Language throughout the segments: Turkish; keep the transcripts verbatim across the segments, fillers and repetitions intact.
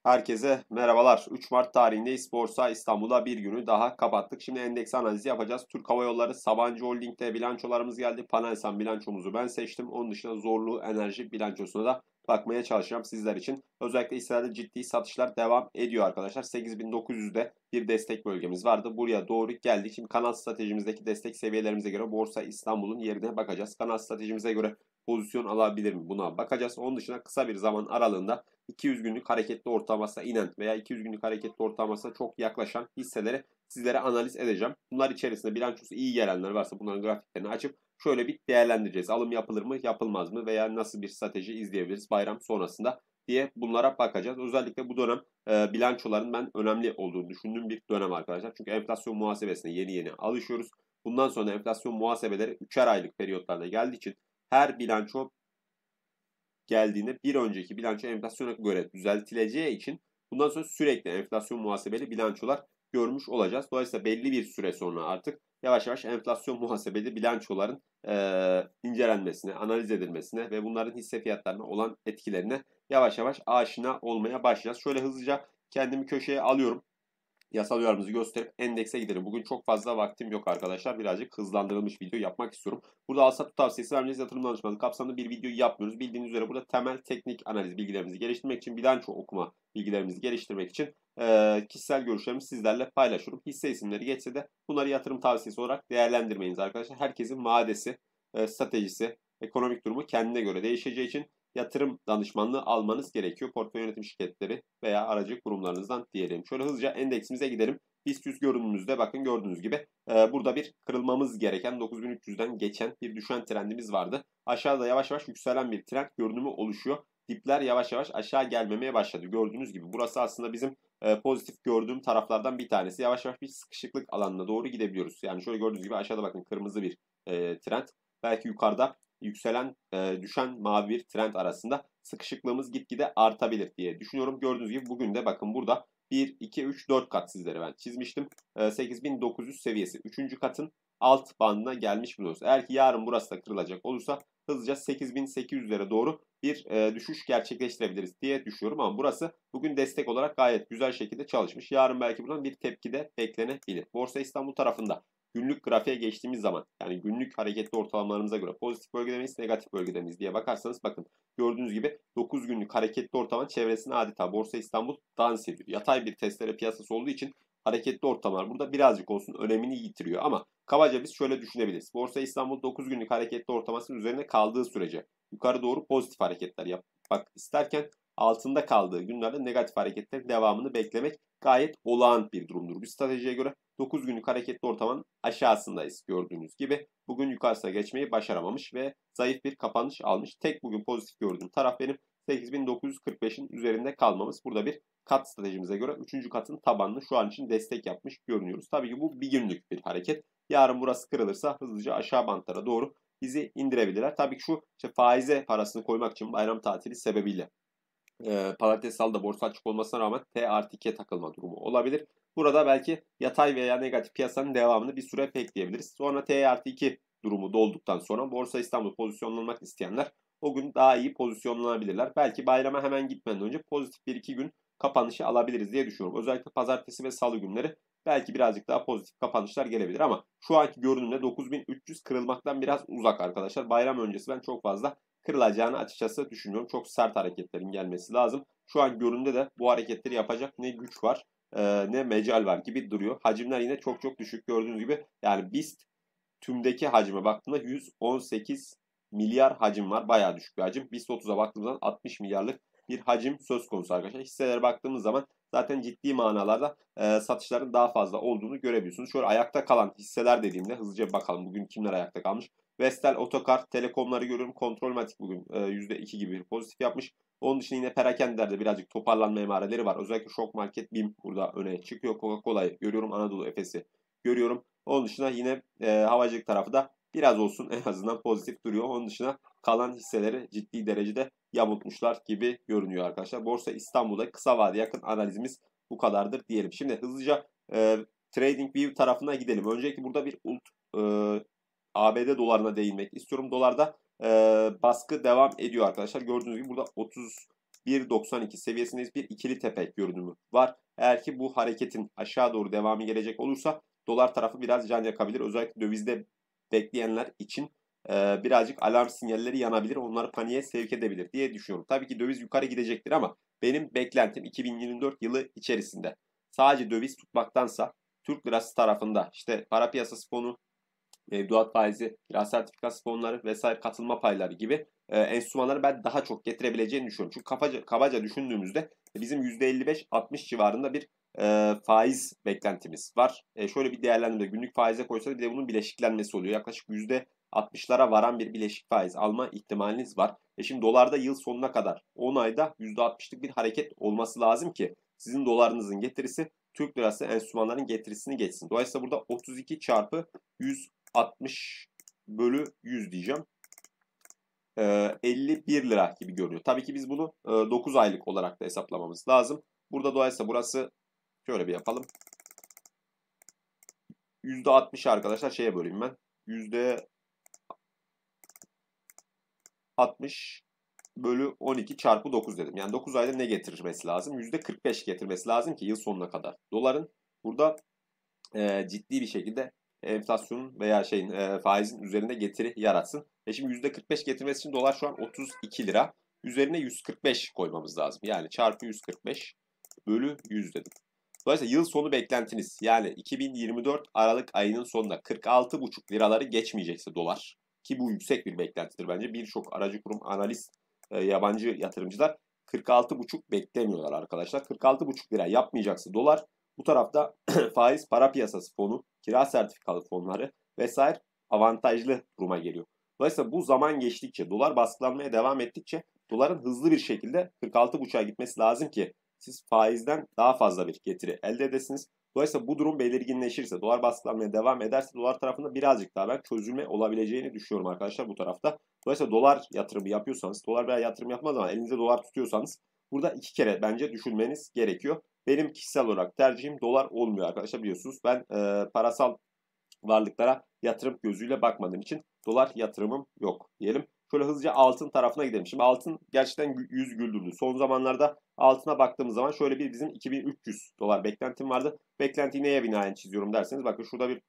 Herkese merhabalar. üç Mart tarihindeyiz. Borsa İstanbul'a bir günü daha kapattık. Şimdi endeks analizi yapacağız. Türk Hava Yolları, Sabancı Holding'de bilançolarımız geldi. Panelsan bilançomuzu ben seçtim. Onun dışında Zorlu Enerji bilançosuna da bakmaya çalışacağım sizler için. Özellikle hisselerde ciddi satışlar devam ediyor arkadaşlar. sekiz bin dokuz yüzde bir destek bölgemiz vardı. Buraya doğru geldik. Şimdi kanal stratejimizdeki destek seviyelerimize göre Borsa İstanbul'un yerine bakacağız. Kanal stratejimize göre pozisyon alabilir mi? Buna bakacağız. Onun dışında kısa bir zaman aralığında iki yüz günlük hareketli ortalamasına inen veya iki yüz günlük hareketli ortalamasına çok yaklaşan hisseleri sizlere analiz edeceğim. Bunlar içerisinde bilançosu iyi gelenler varsa bunların grafiklerini açıp şöyle bir değerlendireceğiz. Alım yapılır mı, yapılmaz mı veya nasıl bir strateji izleyebiliriz bayram sonrasında diye bunlara bakacağız. Özellikle bu dönem e, bilançoların ben önemli olduğunu düşündüğüm bir dönem arkadaşlar. Çünkü enflasyon muhasebesine yeni yeni alışıyoruz. Bundan sonra enflasyon muhasebeleri üçer aylık periyotlarda geldiği için her bilanço geldiğinde bir önceki bilanço enflasyona göre düzeltileceği için bundan sonra sürekli enflasyon muhasebeli bilançolar görmüş olacağız. Dolayısıyla belli bir süre sonra artık yavaş yavaş enflasyon muhasebeli bilançoların e, incelenmesine, analiz edilmesine ve bunların hisse fiyatlarına olan etkilerine yavaş yavaş aşina olmaya başlayacağız. Şöyle hızlıca kendimi köşeye alıyorum. Yasal uyarımızı gösterip endekse gidelim. Bugün çok fazla vaktim yok arkadaşlar. Birazcık hızlandırılmış video yapmak istiyorum. Burada al-sat tavsiyesi vermeyeceğiz. Yatırım danışmanlığı kapsamında bir video yapmıyoruz. Bildiğiniz üzere burada temel teknik analiz bilgilerimizi geliştirmek için, bilanço okuma bilgilerimizi geliştirmek için e, kişisel görüşlerimi sizlerle paylaşıyorum. Hisse isimleri geçse de bunları yatırım tavsiyesi olarak değerlendirmeyiniz arkadaşlar. Herkesin vadesi, e, stratejisi, ekonomik durumu kendine göre değişeceği için yatırım danışmanlığı almanız gerekiyor. Portföy yönetim şirketleri veya aracı kurumlarınızdan diyelim. Şöyle hızlıca endeksimize gidelim. BIST yüz görünümümüzde bakın gördüğünüz gibi e, burada bir kırılmamız gereken dokuz bin üç yüzden geçen bir düşen trendimiz vardı. Aşağıda yavaş yavaş yükselen bir trend görünümü oluşuyor. Dipler yavaş yavaş aşağı gelmemeye başladı. Gördüğünüz gibi burası aslında bizim e, pozitif gördüğüm taraflardan bir tanesi. Yavaş yavaş bir sıkışıklık alanına doğru gidebiliyoruz. Yani şöyle gördüğünüz gibi aşağıda bakın kırmızı bir e, trend. Belki yukarıda yükselen, e, düşen mavi bir trend arasında sıkışıklığımız gitgide artabilir diye düşünüyorum. Gördüğünüz gibi bugün de bakın burada bir, iki, üç, dört kat sizlere ben çizmiştim. E, sekiz bin dokuz yüz seviyesi üçüncü katın alt bandına gelmiş buluyoruz. Eğer ki yarın burası da kırılacak olursa hızlıca sekiz bin sekiz yüzlere doğru bir e, düşüş gerçekleştirebiliriz diye düşünüyorum. Ama burası bugün destek olarak gayet güzel şekilde çalışmış. Yarın belki buradan bir tepki de beklenebilir. Borsa İstanbul tarafında günlük grafiğe geçtiğimiz zaman yani günlük hareketli ortalamalarımıza göre pozitif bölgede miyiz, negatif bölgede miyiz diye bakarsanız bakın gördüğünüz gibi dokuz günlük hareketli ortalamanın çevresinde adeta Borsa İstanbul dans ediyor. Yatay bir testere piyasası olduğu için hareketli ortalamalar burada birazcık olsun önemini yitiriyor ama kabaca biz şöyle düşünebiliriz. Borsa İstanbul dokuz günlük hareketli ortalamasının üzerine kaldığı sürece yukarı doğru pozitif hareketler yapmak isterken altında kaldığı günlerde negatif hareketlerin devamını beklemek gayet olağan bir durumdur. Bir stratejiye göre dokuz günlük hareketli ortamın aşağısındayız gördüğünüz gibi. Bugün yukarısına geçmeyi başaramamış ve zayıf bir kapanış almış. Tek bugün pozitif gördüğüm taraf benim sekiz bin dokuz yüz kırk beşin üzerinde kalmamız. Burada bir kat stratejimize göre üçüncü katın tabanını şu an için destek yapmış görünüyoruz. Tabii ki bu bir günlük bir hareket. Yarın burası kırılırsa hızlıca aşağı bantlara doğru bizi indirebilirler. Tabii ki şu işte faize parasını koymak için bayram tatili sebebiyle e, pazartesi salıda borsa açık olmasına rağmen T artı ikiye takılma durumu olabilir. Burada belki yatay veya negatif piyasanın devamını bir süre bekleyebiliriz. Sonra T artı iki durumu dolduktan sonra Borsa İstanbul pozisyonlanmak isteyenler o gün daha iyi pozisyonlanabilirler. Belki bayrama hemen gitmeden önce pozitif bir iki gün kapanışı alabiliriz diye düşünüyorum. Özellikle pazartesi ve salı günleri belki birazcık daha pozitif kapanışlar gelebilir ama şu anki görünümde dokuz bin üç yüz kırılmaktan biraz uzak arkadaşlar. Bayram öncesi ben çok fazla kırılacağını açıkçası düşünmüyorum. Çok sert hareketlerin gelmesi lazım. Şu an görünümde de bu hareketleri yapacak ne güç var e, ne mecal var gibi duruyor. Hacimler yine çok çok düşük gördüğünüz gibi. Yani BIST tümdeki hacme baktığımda yüz on sekiz milyar hacim var. Bayağı düşük bir hacim. BIST otuza baktığımızda altmış milyarlık bir hacim söz konusu arkadaşlar. Hisselere baktığımız zaman zaten ciddi manalarda e, satışların daha fazla olduğunu görebiliyorsunuz. Şöyle ayakta kalan hisseler dediğimde hızlıca bakalım bugün kimler ayakta kalmış. Vestel, Otokar, Telekomları görüyorum. Kontrolmatik bugün e, yüzde iki gibi bir pozitif yapmış. Onun dışında yine perakendilerde birazcık toparlanma emareleri var. Özellikle Şok Market, BİM burada öne çıkıyor. Coca-Cola'yı görüyorum. Anadolu Efes'i görüyorum. Onun dışında yine e, havacılık tarafı da biraz olsun en azından pozitif duruyor. Onun dışında kalan hisseleri ciddi derecede yamultmuşlar gibi görünüyor arkadaşlar. Borsa İstanbul'da kısa vade yakın analizimiz bu kadardır diyelim. Şimdi hızlıca e, TradingView tarafına gidelim. Öncelikle burada bir ult e, A B D dolarına değinmek istiyorum. Dolarda e, baskı devam ediyor arkadaşlar. Gördüğünüz gibi burada otuz bir doksan iki seviyesindeyiz. Bir ikili tepe görünümü var. Eğer ki bu hareketin aşağı doğru devamı gelecek olursa dolar tarafı biraz can yakabilir. Özellikle dövizde bekleyenler için e, birazcık alarm sinyalleri yanabilir. Onları paniğe sevk edebilir diye düşünüyorum. Tabii ki döviz yukarı gidecektir ama benim beklentim iki bin yirmi dört yılı içerisinde sadece döviz tutmaktansa Türk lirası tarafında işte para piyasası fonu, mevduat faizi, kira sertifikası fonları vesaire katılma payları gibi e, enstrümanları ben daha çok getirebileceğini düşünüyorum. Çünkü kabaca, kabaca düşündüğümüzde bizim yüzde elli beş altmış civarında bir e, faiz beklentimiz var. E, şöyle bir değerlendirme günlük faize koysa bir de bunun bileşiklenmesi oluyor. Yaklaşık yüzde altmışlara varan bir bileşik faiz alma ihtimaliniz var. E şimdi dolarda yıl sonuna kadar on ayda yüzde altmışlık bir hareket olması lazım ki sizin dolarınızın getirisi Türk lirası enstrümanların getirisini geçsin. Dolayısıyla burada otuz iki çarpı yüz altmış bölü yüz diyeceğim. Ee, elli bir lira gibi görünüyor. Tabii ki biz bunu e, dokuz aylık olarak da hesaplamamız lazım. Burada dolayısıyla burası şöyle bir yapalım. yüzde altmış arkadaşlar şeye böleyim ben. yüzde altmış bölü on iki çarpı dokuz dedim. Yani dokuz ayda ne getirmesi lazım? yüzde kırk beş getirmesi lazım ki yıl sonuna kadar. Doların burada e, ciddi bir şekilde enflasyonun veya şeyin e, faizin üzerinde getiri yaratsın. E şimdi yüzde kırk beş getirmesi için dolar şu an otuz iki lira. Üzerine yüz kırk beş koymamız lazım. Yani çarpı yüz kırk beş bölü yüz dedim. Dolayısıyla yıl sonu beklentiniz yani iki bin yirmi dört Aralık ayının sonunda kırk altı buçuk liraları geçmeyecekse dolar ki bu yüksek bir beklentidir bence. Birçok aracı kurum, analist, e, yabancı yatırımcılar kırk altı buçuk beklemiyorlar arkadaşlar. kırk altı buçuk lira yapmayacaksa dolar bu tarafta faiz para piyasası fonu, kira sertifikalı fonları vesaire avantajlı duruma geliyor. Dolayısıyla bu zaman geçtikçe, dolar baskılanmaya devam ettikçe doların hızlı bir şekilde kırk altı buçuğa gitmesi lazım ki siz faizden daha fazla bir getiri elde edesiniz. Dolayısıyla bu durum belirginleşirse, dolar baskılanmaya devam ederse dolar tarafında birazcık daha ben çözülme olabileceğini düşünüyorum arkadaşlar bu tarafta. Dolayısıyla dolar yatırımı yapıyorsanız, dolar veya yatırım yapmaz ama elinizde dolar tutuyorsanız burada iki kere bence düşünmeniz gerekiyor. Benim kişisel olarak tercihim dolar olmuyor arkadaşlar biliyorsunuz. Ben e, parasal varlıklara yatırım gözüyle bakmadığım için dolar yatırımım yok diyelim. Şöyle hızlıca altın tarafına gidelim. Şimdi altın gerçekten yüz güldürdü. Son zamanlarda altına baktığımız zaman şöyle bir bizim iki bin üç yüz dolar beklentim vardı. Beklentiyi neye binaen çiziyorum derseniz bakın şurada bir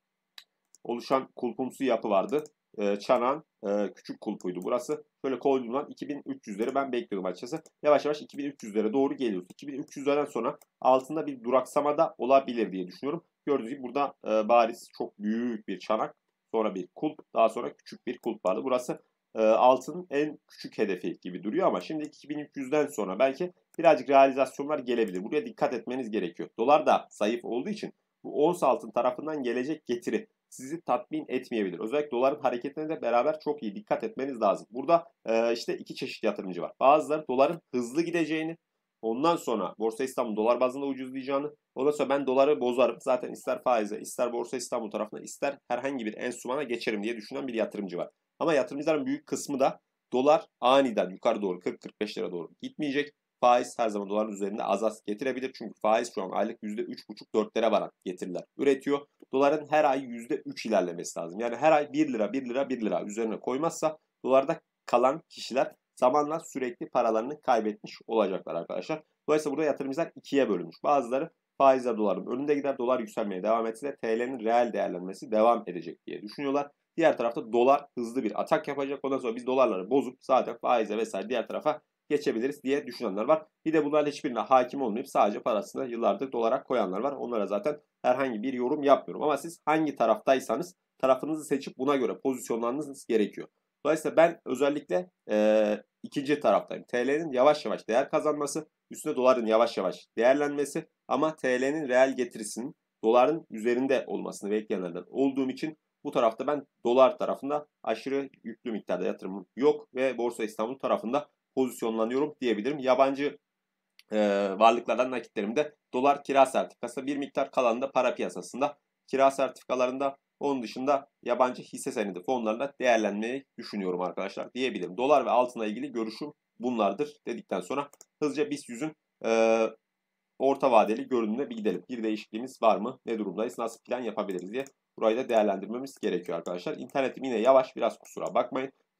oluşan kulpumsu yapı vardı. E, çanağın e, küçük kulpuydu burası. Şöyle koyduğumdan iki bin üç yüzleri ben bekliyordum açıkçası. Yavaş yavaş iki bin üç yüzlere doğru geliyoruz. iki bin üç yüzlerden sonra altında bir duraksama da olabilir diye düşünüyorum. Gördüğünüz gibi burada e, bariz çok büyük bir çanak. Sonra bir kulp. Daha sonra küçük bir kulp vardı. Burası e, altının en küçük hedefi gibi duruyor ama şimdi iki bin üç yüzden sonra belki birazcık realizasyonlar gelebilir. Buraya dikkat etmeniz gerekiyor. Dolar da zayıf olduğu için bu ons altın tarafından gelecek getiri sizi tatmin etmeyebilir. Özellikle doların hareketine de beraber çok iyi dikkat etmeniz lazım. Burada e, işte iki çeşit yatırımcı var. Bazıları doların hızlı gideceğini, ondan sonra Borsa İstanbul dolar bazında ucuzlayacağını, ondan sonra ben doları bozarım. Zaten ister faize, ister Borsa İstanbul tarafına, ister herhangi bir enstrümana geçerim diye düşünen bir yatırımcı var. Ama yatırımcıların büyük kısmı da dolar aniden yukarı doğru kırk kırk beş lira doğru gitmeyecek. Faiz her zaman doların üzerinde az az getirebilir. Çünkü faiz şu an aylık yüzde üç buçuk dörtlere varan getiriler üretiyor. Doların her ay yüzde üç ilerlemesi lazım. Yani her ay bir lira bir lira bir lira üzerine koymazsa dolarda kalan kişiler zamanla sürekli paralarını kaybetmiş olacaklar arkadaşlar. Dolayısıyla burada yatırımcılar ikiye bölünmüş. Bazıları faizle doların önünde gider. Dolar yükselmeye devam etse de T L'nin reel değerlenmesi devam edecek diye düşünüyorlar. Diğer tarafta dolar hızlı bir atak yapacak. Ondan sonra biz dolarları bozup zaten faize vesaire diğer tarafa geçebiliriz diye düşünenler var. Bir de bunların hiçbirine hakim olmayıp sadece parasını yıllardır dolara koyanlar var. Onlara zaten herhangi bir yorum yapmıyorum. Ama siz hangi taraftaysanız tarafınızı seçip buna göre pozisyonlanmanız gerekiyor. Dolayısıyla ben özellikle e, ikinci taraftayım. T L'nin yavaş yavaş değer kazanması, üstüne doların yavaş yavaş değerlenmesi ama T L'nin reel getirisinin doların üzerinde olmasını bekleyenlerden olduğum için bu tarafta ben dolar tarafında aşırı yüklü miktarda yatırımım yok ve Borsa İstanbul tarafında pozisyonlanıyorum diyebilirim. Yabancı e, varlıklardan nakitlerimde dolar kira sertifikası bir miktar kalan da para piyasasında kira sertifikalarında onun dışında yabancı hisse senedi fonlarında değerlenmeyi düşünüyorum arkadaşlar diyebilirim. Dolar ve altınla ilgili görüşüm bunlardır dedikten sonra hızlıca BIST yüzün e, orta vadeli görünümüne bir gidelim. Bir değişikliğimiz var mı? Ne durumdayız? Nasıl plan yapabiliriz diye burayı da değerlendirmemiz gerekiyor arkadaşlar. İnternetim yine yavaş. Biraz kusura bakmayın.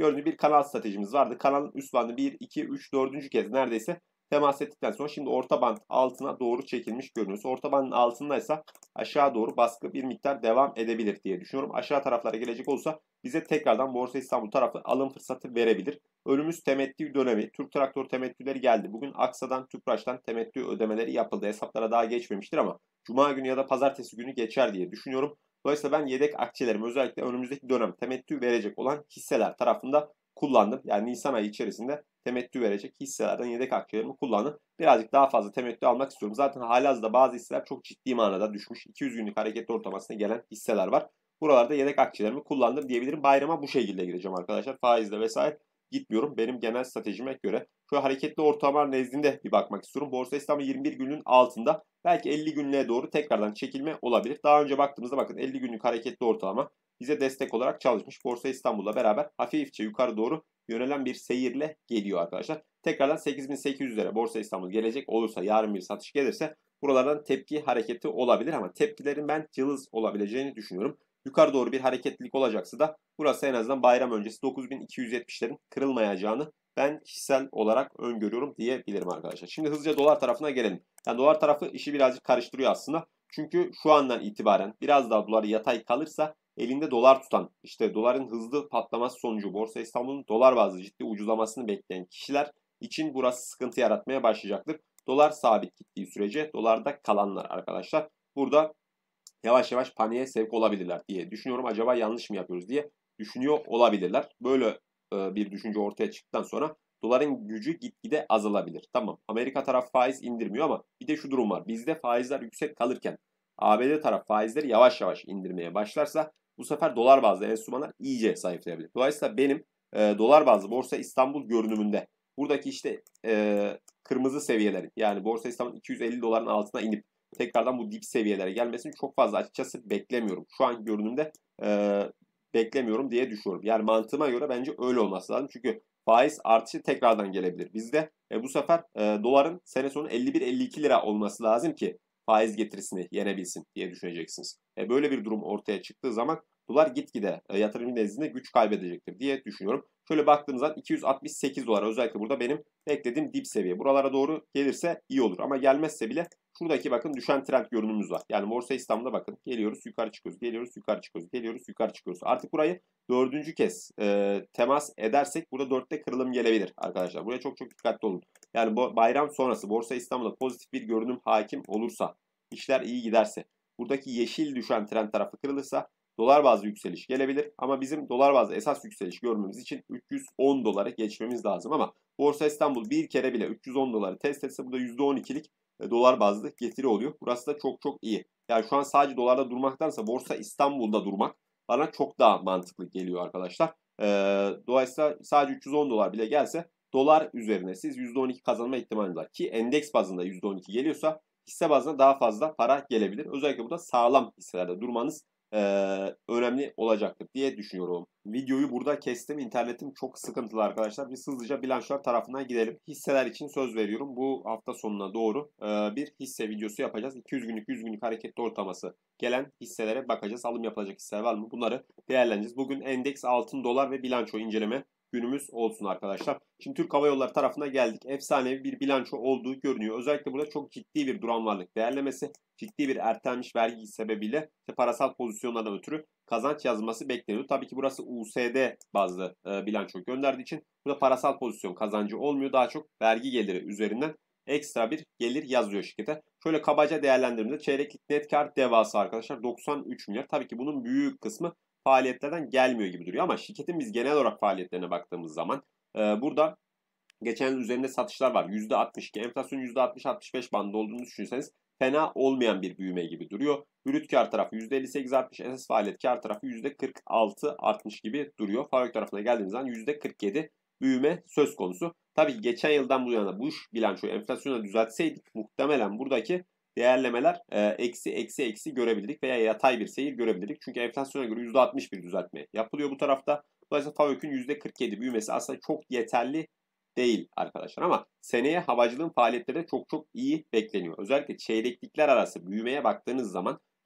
Gördüğünüz bir kanal stratejimiz vardı. Kanalın üst bandı bir, iki, üç, dördüncü kez neredeyse temas ettikten sonra şimdi orta band altına doğru çekilmiş görünüyoruz. Orta bandın altındaysa aşağı doğru baskı bir miktar devam edebilir diye düşünüyorum. Aşağı taraflara gelecek olsa bize tekrardan Borsa İstanbul tarafı alım fırsatı verebilir. Önümüz temettü dönemi. Türk Traktör temettüleri geldi. Bugün Aksa'dan, Tüpraş'tan temettü ödemeleri yapıldı. Hesaplara daha geçmemiştir ama Cuma günü ya da Pazartesi günü geçer diye düşünüyorum. Dolayısıyla ben yedek akçelerimi özellikle önümüzdeki dönem temettü verecek olan hisseler tarafında kullandım. Yani Nisan ayı içerisinde temettü verecek hisselerden yedek akçelerimi kullandım. Birazcık daha fazla temettü almak istiyorum. Zaten halihazırda bazı hisseler çok ciddi manada düşmüş. iki yüz günlük hareketli ortalamasına gelen hisseler var. Buralarda yedek akçelerimi kullandım diyebilirim. Bayrama bu şekilde gireceğim arkadaşlar. Faizle vesaire gitmiyorum. Benim genel stratejime göre. Şöyle hareketli ortalamalar nezdinde bir bakmak istiyorum. Borsa İstanbul yirmi bir günün altında. Belki elli günlüğe doğru tekrardan çekilme olabilir. Daha önce baktığımızda bakın elli günlük hareketli ortalama bize destek olarak çalışmış. Borsa İstanbul'la beraber hafifçe yukarı doğru yönelen bir seyirle geliyor arkadaşlar. Tekrardan sekiz bin sekiz yüzlere Borsa İstanbul gelecek olursa, yarın bir satış gelirse buralardan tepki hareketi olabilir ama tepkilerin ben cılız olabileceğini düşünüyorum. Yukarı doğru bir hareketlilik olacaksa da burası en azından bayram öncesi dokuz bin iki yüz yetmişlerin kırılmayacağını ben kişisel olarak öngörüyorum diyebilirim arkadaşlar. Şimdi hızlıca dolar tarafına gelelim. Yani dolar tarafı işi birazcık karıştırıyor aslında. Çünkü şu andan itibaren biraz daha dolar yatay kalırsa elinde dolar tutan, işte doların hızlı patlaması sonucu Borsa İstanbul'un dolar bazlı ciddi ucuzlamasını bekleyen kişiler için burası sıkıntı yaratmaya başlayacaktır. Dolar sabit gittiği sürece dolarda kalanlar arkadaşlar burada yavaş yavaş paniğe sevk olabilirler diye düşünüyorum. Acaba yanlış mı yapıyoruz diye düşünüyor olabilirler. Böyle e, bir düşünce ortaya çıktıktan sonra doların gücü gitgide azalabilir. Tamam, Amerika tarafı faiz indirmiyor ama bir de şu durum var. Bizde faizler yüksek kalırken A B D taraf faizleri yavaş yavaş indirmeye başlarsa bu sefer dolar bazlı enstrümanlar iyice zayıflayabilir. Dolayısıyla benim e, dolar bazlı Borsa İstanbul görünümünde buradaki işte e, kırmızı seviyelerin, yani Borsa İstanbul iki yüz elli doların altına inip tekrardan bu dip seviyelere gelmesini çok fazla açıkçası beklemiyorum. Şu an görünümde e, beklemiyorum diye düşünüyorum. Yani mantığıma göre bence öyle olması lazım. Çünkü faiz artışı tekrardan gelebilir bizde. E, bu sefer e, doların sene sonu elli bir elli iki lira olması lazım ki faiz getirisini yenebilsin diye düşüneceksiniz. E, böyle bir durum ortaya çıktığı zaman dolar gitgide e, yatırımcı nezdinde güç kaybedecektir diye düşünüyorum. Şöyle baktığınızda iki yüz altmış sekiz dolar özellikle burada benim beklediğim dip seviye. Buralara doğru gelirse iyi olur ama gelmezse bile şuradaki bakın düşen trend görünümümüz var. Yani Borsa İstanbul'da bakın geliyoruz yukarı çıkıyoruz, geliyoruz yukarı çıkıyoruz, geliyoruz yukarı çıkıyoruz. Artık burayı dördüncü kez e, temas edersek burada dörtte kırılım gelebilir arkadaşlar. Buraya çok çok dikkatli olun. Yani bu bayram sonrası Borsa İstanbul'da pozitif bir görünüm hakim olursa, işler iyi giderse, buradaki yeşil düşen trend tarafı kırılırsa dolar bazlı yükseliş gelebilir. Ama bizim dolar bazlı esas yükseliş görmemiz için üç yüz on doları geçmemiz lazım. Ama Borsa İstanbul bir kere bile üç yüz on doları test etse burada yüzde on ikilik dolar bazlı getiri oluyor. Burası da çok çok iyi. Yani şu an sadece dolarda durmaktansa Borsa İstanbul'da durmak bana çok daha mantıklı geliyor arkadaşlar. Ee, dolayısıyla sadece üç yüz on dolar bile gelse dolar üzerine siz yüzde on iki kazanma ihtimaliniz var. Ki endeks bazında yüzde on iki geliyorsa hisse bazında daha fazla para gelebilir. Özellikle burada sağlam hisselerde durmanız Ee, önemli olacaktır diye düşünüyorum. Videoyu burada kestim. İnternetim çok sıkıntılı arkadaşlar. Biz hızlıca bilançolar tarafına gidelim. Hisseler için söz veriyorum. Bu hafta sonuna doğru e, bir hisse videosu yapacağız. iki yüz günlük, yüz günlük hareketli ortalaması gelen hisselere bakacağız. Alım yapılacak hisseler var mı? Bunları değerlendireceğiz. Bugün endeks, altın, dolar ve bilanço inceleme günümüz olsun arkadaşlar. Şimdi Türk Hava Yolları tarafına geldik. Efsanevi bir bilanço olduğu görünüyor. Özellikle burada çok ciddi bir duran varlık değerlemesi, ciddi bir ertelenmiş vergi sebebiyle işte parasal pozisyonlardan ötürü kazanç yazılması bekleniyor. Tabii ki burası U S D bazlı e, bilanço gönderdiği için burada parasal pozisyon kazancı olmuyor. Daha çok vergi geliri üzerinden ekstra bir gelir yazıyor şirkete. Şöyle kabaca değerlendirdiğimizde çeyreklik net kar devası arkadaşlar doksan üç milyar. Tabii ki bunun büyük kısmı faaliyetlerden gelmiyor gibi duruyor ama şirketin biz genel olarak faaliyetlerine baktığımız zaman e, burada geçen yıl üzerinde satışlar var. yüzde altmış iki, enflasyon yüzde altmış altmış beş bandında olduğunu düşünürseniz fena olmayan bir büyüme gibi duruyor. Brüt kar tarafı yüzde elli sekiz artmış, esas faaliyet kar tarafı yüzde kırk altı artmış gibi duruyor. Fabrik tarafına geldiğimiz zaman yüzde kırk yedi büyüme söz konusu. Tabii geçen yıldan bu yana bu bilançoyu enflasyona düzeltseydik muhtemelen buradaki değerlemeler e, eksi eksi eksi görebildik veya yatay bir seyir görebildik. Çünkü enflasyona göre yüzde altmış bir düzeltme yapılıyor bu tarafta. Dolayısıyla FAVÖK'ün yüzde kırk yedi büyümesi aslında çok yeterli değil arkadaşlar ama seneye havacılığın faaliyetleri de çok çok iyi bekleniyor. Özellikle çeyreklikler arası büyümeye baktığınız zaman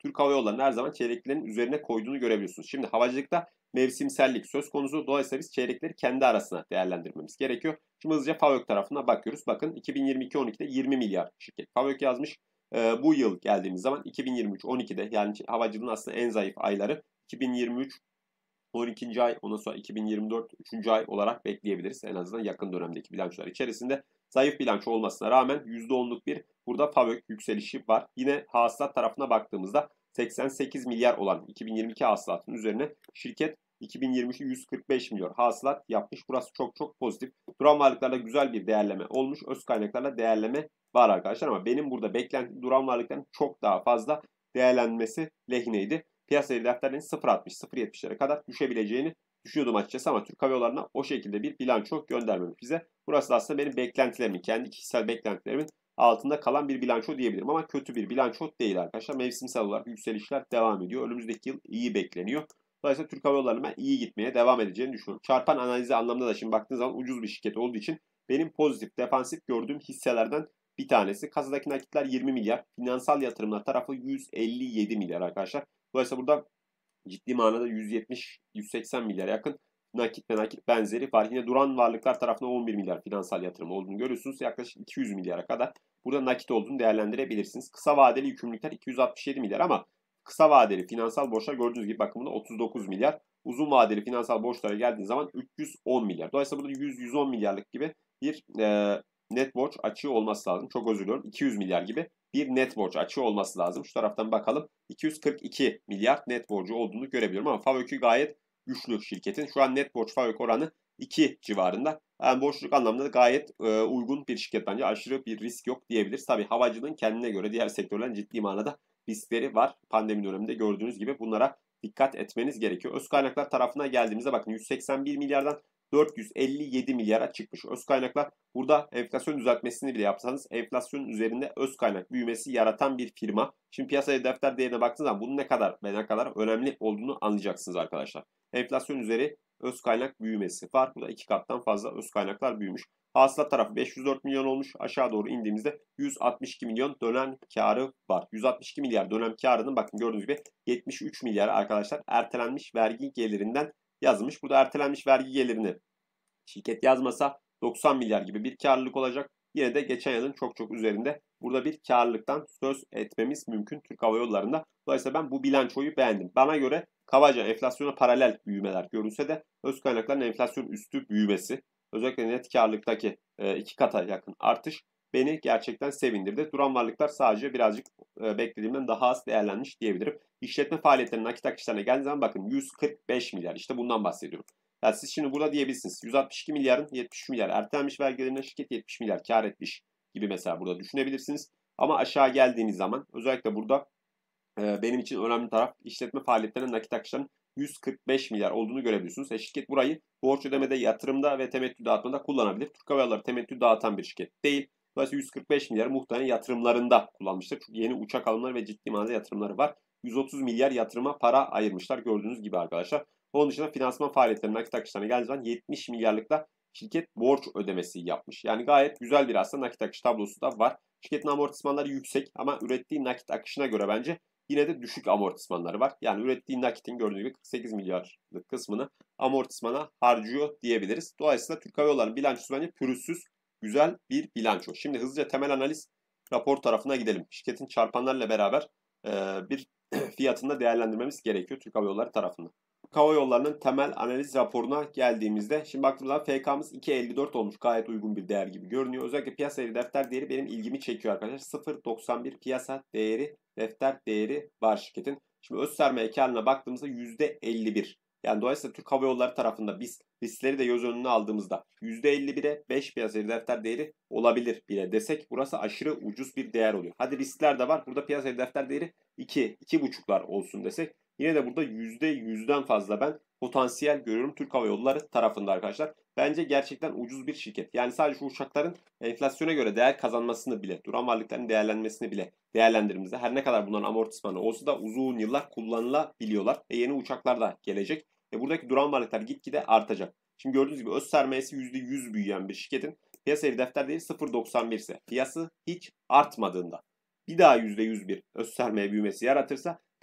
Türk Hava Yolları'nın her zaman çeyreklerin üzerine koyduğunu görebiliyorsunuz. Şimdi havacılıkta mevsimsellik söz konusu. Dolayısıyla biz çeyrekleri kendi arasına değerlendirmemiz gerekiyor. Şimdi hızlıca FAVÖK tarafına bakıyoruz. Bakın iki bin yirmi iki on ikide yirmi milyar şirket FAVÖK yazmış. Ee, bu yıl geldiğimiz zaman iki bin yirmi üç on ikide yani havacılığın aslında en zayıf ayları iki bin yirmi üç on ikinci ay, ondan sonra iki bin yirmi dört üçüncü ay olarak bekleyebiliriz. En azından yakın dönemdeki bilançolar içerisinde. Zayıf bilanço olmasına rağmen yüzde onluk bir burada FAVÖK yükselişi var. Yine hasılat tarafına baktığımızda seksen sekiz milyar olan iki bin yirmi iki hasılatın üzerine şirket iki bin yirmi üçte yüz kırk beş milyon hasılat yapmış. Burası çok çok pozitif. Duran varlıklarla güzel bir değerleme olmuş. Öz kaynaklarla değerleme var arkadaşlar ama benim burada beklentim duran varlıkların çok daha fazla değerlenmesi lehineydi. Piyasa defterlerinin sıfır altmış sıfır yetmişlere kadar düşebileceğini düşünüyordum açıkçası ama Türk Hava Yolları'na o şekilde bir bilanço göndermemiş bize. Burası da aslında benim beklentilerimin, kendi kişisel beklentilerimin altında kalan bir bilanço diyebilirim ama kötü bir bilanço değil arkadaşlar. Mevsimsel olarak yükselişler devam ediyor. Önümüzdeki yıl iyi bekleniyor. Dolayısıyla Türk Hava Yolları'nın iyi gitmeye devam edeceğini düşünüyorum. Çarpan analizi anlamında da şimdi baktığınız zaman ucuz bir şirket olduğu için benim pozitif, defansif gördüğüm hisselerden bir tanesi. Kasadaki nakitler yirmi milyar. Finansal yatırımlar tarafı yüz elli yedi milyar arkadaşlar. Dolayısıyla burada ciddi manada yüz yetmiş yüz seksen milyar yakın nakit ve nakit benzeri var. Yine duran varlıklar tarafında on bir milyar finansal yatırım olduğunu görüyorsunuz. Yaklaşık iki yüz milyara kadar burada nakit olduğunu değerlendirebilirsiniz. Kısa vadeli yükümlülükler iki yüz altmış yedi milyar ama kısa vadeli finansal borçlar gördüğünüz gibi bakımında otuz dokuz milyar. Uzun vadeli finansal borçlara geldiği zaman üç yüz on milyar. Dolayısıyla burada yüz yüz on milyarlık gibi bir e, net borç açığı olması lazım. Çok özür diliyorum. iki yüz milyar gibi bir net borç açığı olması lazım. Şu taraftan bakalım. iki yüz kırk iki milyar net borcu olduğunu görebiliyorum ama FAVÖK'ü gayet güçlü şirketin. Şu an net borç FAVÖK oranı iki civarında. Yani borçluluk anlamında da gayet e, uygun bir şirket bence. Aşırı bir risk yok diyebiliriz. Tabii havacılığın kendine göre diğer sektörlerin ciddi manada riskleri var. Pandemi döneminde gördüğünüz gibi bunlara dikkat etmeniz gerekiyor. Öz kaynaklar tarafına geldiğimizde bakın yüz seksen bir milyardan dört yüz elli yedi milyara çıkmış. Öz kaynaklar burada enflasyon düzeltmesini bile yapsanız enflasyonun üzerinde öz kaynak büyümesi yaratan bir firma. Şimdi piyasaya defter değerine baktığınız zaman bunun ne kadar ve ne kadar önemli olduğunu anlayacaksınız arkadaşlar. Enflasyon üzeri öz kaynak büyümesi var. Burada iki kattan fazla öz kaynaklar büyümüş. Hasılat tarafı beş yüz dört milyon olmuş. Aşağı doğru indiğimizde yüz altmış iki milyon dönem karı var. yüz altmış iki milyar dönem karının bakın gördüğünüz gibi yetmiş üç milyar arkadaşlar ertelenmiş vergi gelirinden yazılmış. Burada ertelenmiş vergi gelirini şirket yazmasa doksan milyar gibi bir karlılık olacak. Yine de geçen yılın çok çok üzerinde burada bir karlılıktan söz etmemiz mümkün Türk Hava Yolları'nda. Dolayısıyla ben bu bilançoyu beğendim. Bana göre kabaca enflasyona paralel büyümeler görünse de öz kaynakların enflasyon üstü büyümesi, özellikle net karlılıktaki iki kata yakın artış beni gerçekten sevindirdi. Duran varlıklar sadece birazcık beklediğimden daha az değerlenmiş diyebilirim. İşletme faaliyetlerinin nakit akışlarına geldiği zaman bakın yüz kırk beş milyar işte bundan bahsediyorum. Yani siz şimdi burada diyebilirsiniz yüz altmış iki milyarın yetmiş üç milyar ertelenmiş vergilerine şirket yetmiş milyar kar etmiş gibi mesela burada düşünebilirsiniz. Ama aşağı geldiğiniz zaman özellikle burada e, benim için önemli taraf işletme faaliyetlerinin nakit akışlarının yüz kırk beş milyar olduğunu görebiliyorsunuz. E, şirket burayı borç ödemede, yatırımda ve temettü dağıtmada kullanabilir. Türk Hava Yolları temettü dağıtan bir şirket değil. Dolayısıyla yüz kırk beş milyar muhtemelen yatırımlarında kullanmıştır. Çünkü yeni uçak alımları ve ciddi manada yatırımları var. yüz otuz milyar yatırıma para ayırmışlar gördüğünüz gibi arkadaşlar. Onun dışında finansman faaliyetlerinin nakit akışlarına geldiği zaman yetmiş milyarlıkla şirket borç ödemesi yapmış. Yani gayet güzel bir aslında nakit akış tablosu da var. Şirketin amortismanları yüksek ama ürettiği nakit akışına göre bence yine de düşük amortismanları var. Yani ürettiği nakitin gördüğünüz gibi kırk sekiz milyarlık kısmını amortismana harcıyor diyebiliriz. Dolayısıyla Türk Hava Yolları'nın bilançosu bence pürüzsüz güzel bir bilanço. Şimdi hızlıca temel analiz rapor tarafına gidelim. Şirketin çarpanlarla beraber e, bir fiyatını da değerlendirmemiz gerekiyor Türk Hava Yolları tarafından. Türk Hava Yolları'nın temel analiz raporuna geldiğimizde şimdi baktığımızda F K'mız iki elli dört olmuş. Gayet uygun bir değer gibi görünüyor. Özellikle piyasa değeri defter değeri benim ilgimi çekiyor arkadaşlar. sıfır virgül doksan bir piyasa değeri defter değeri var şirketin. Şimdi öz sermaye karlılığına baktığımızda yüzde elli bir. Yani dolayısıyla Türk Hava Yolları tarafında biz riskleri de göz önüne aldığımızda yüzde elli bire beş piyasa değeri defter değeri olabilir bile desek burası aşırı ucuz bir değer oluyor. Hadi riskler de var. Burada piyasa değeri defter değeri iki, iki buçuklar olsun desek yine de burada yüzde yüzden fazla ben potansiyel görüyorum Türk Hava Yolları tarafında arkadaşlar. Bence gerçekten ucuz bir şirket. Yani sadece şu uçakların enflasyona göre değer kazanmasını bile, duran varlıkların değerlenmesini bile değerlendirdiğimizde her ne kadar bunların amortismanı olsa da uzun yıllar kullanılabiliyorlar. E yeni uçaklar da gelecek. E buradaki duran varlıklar gitgide artacak. Şimdi gördüğünüz gibi öz sermayesi yüzde yüz büyüyen bir şirketin piyasa değeri defter değeri sıfır virgül doksan bir ise piyası hiç artmadığında bir daha yüzde yüz bir öz sermaye büyümesi yaratırsa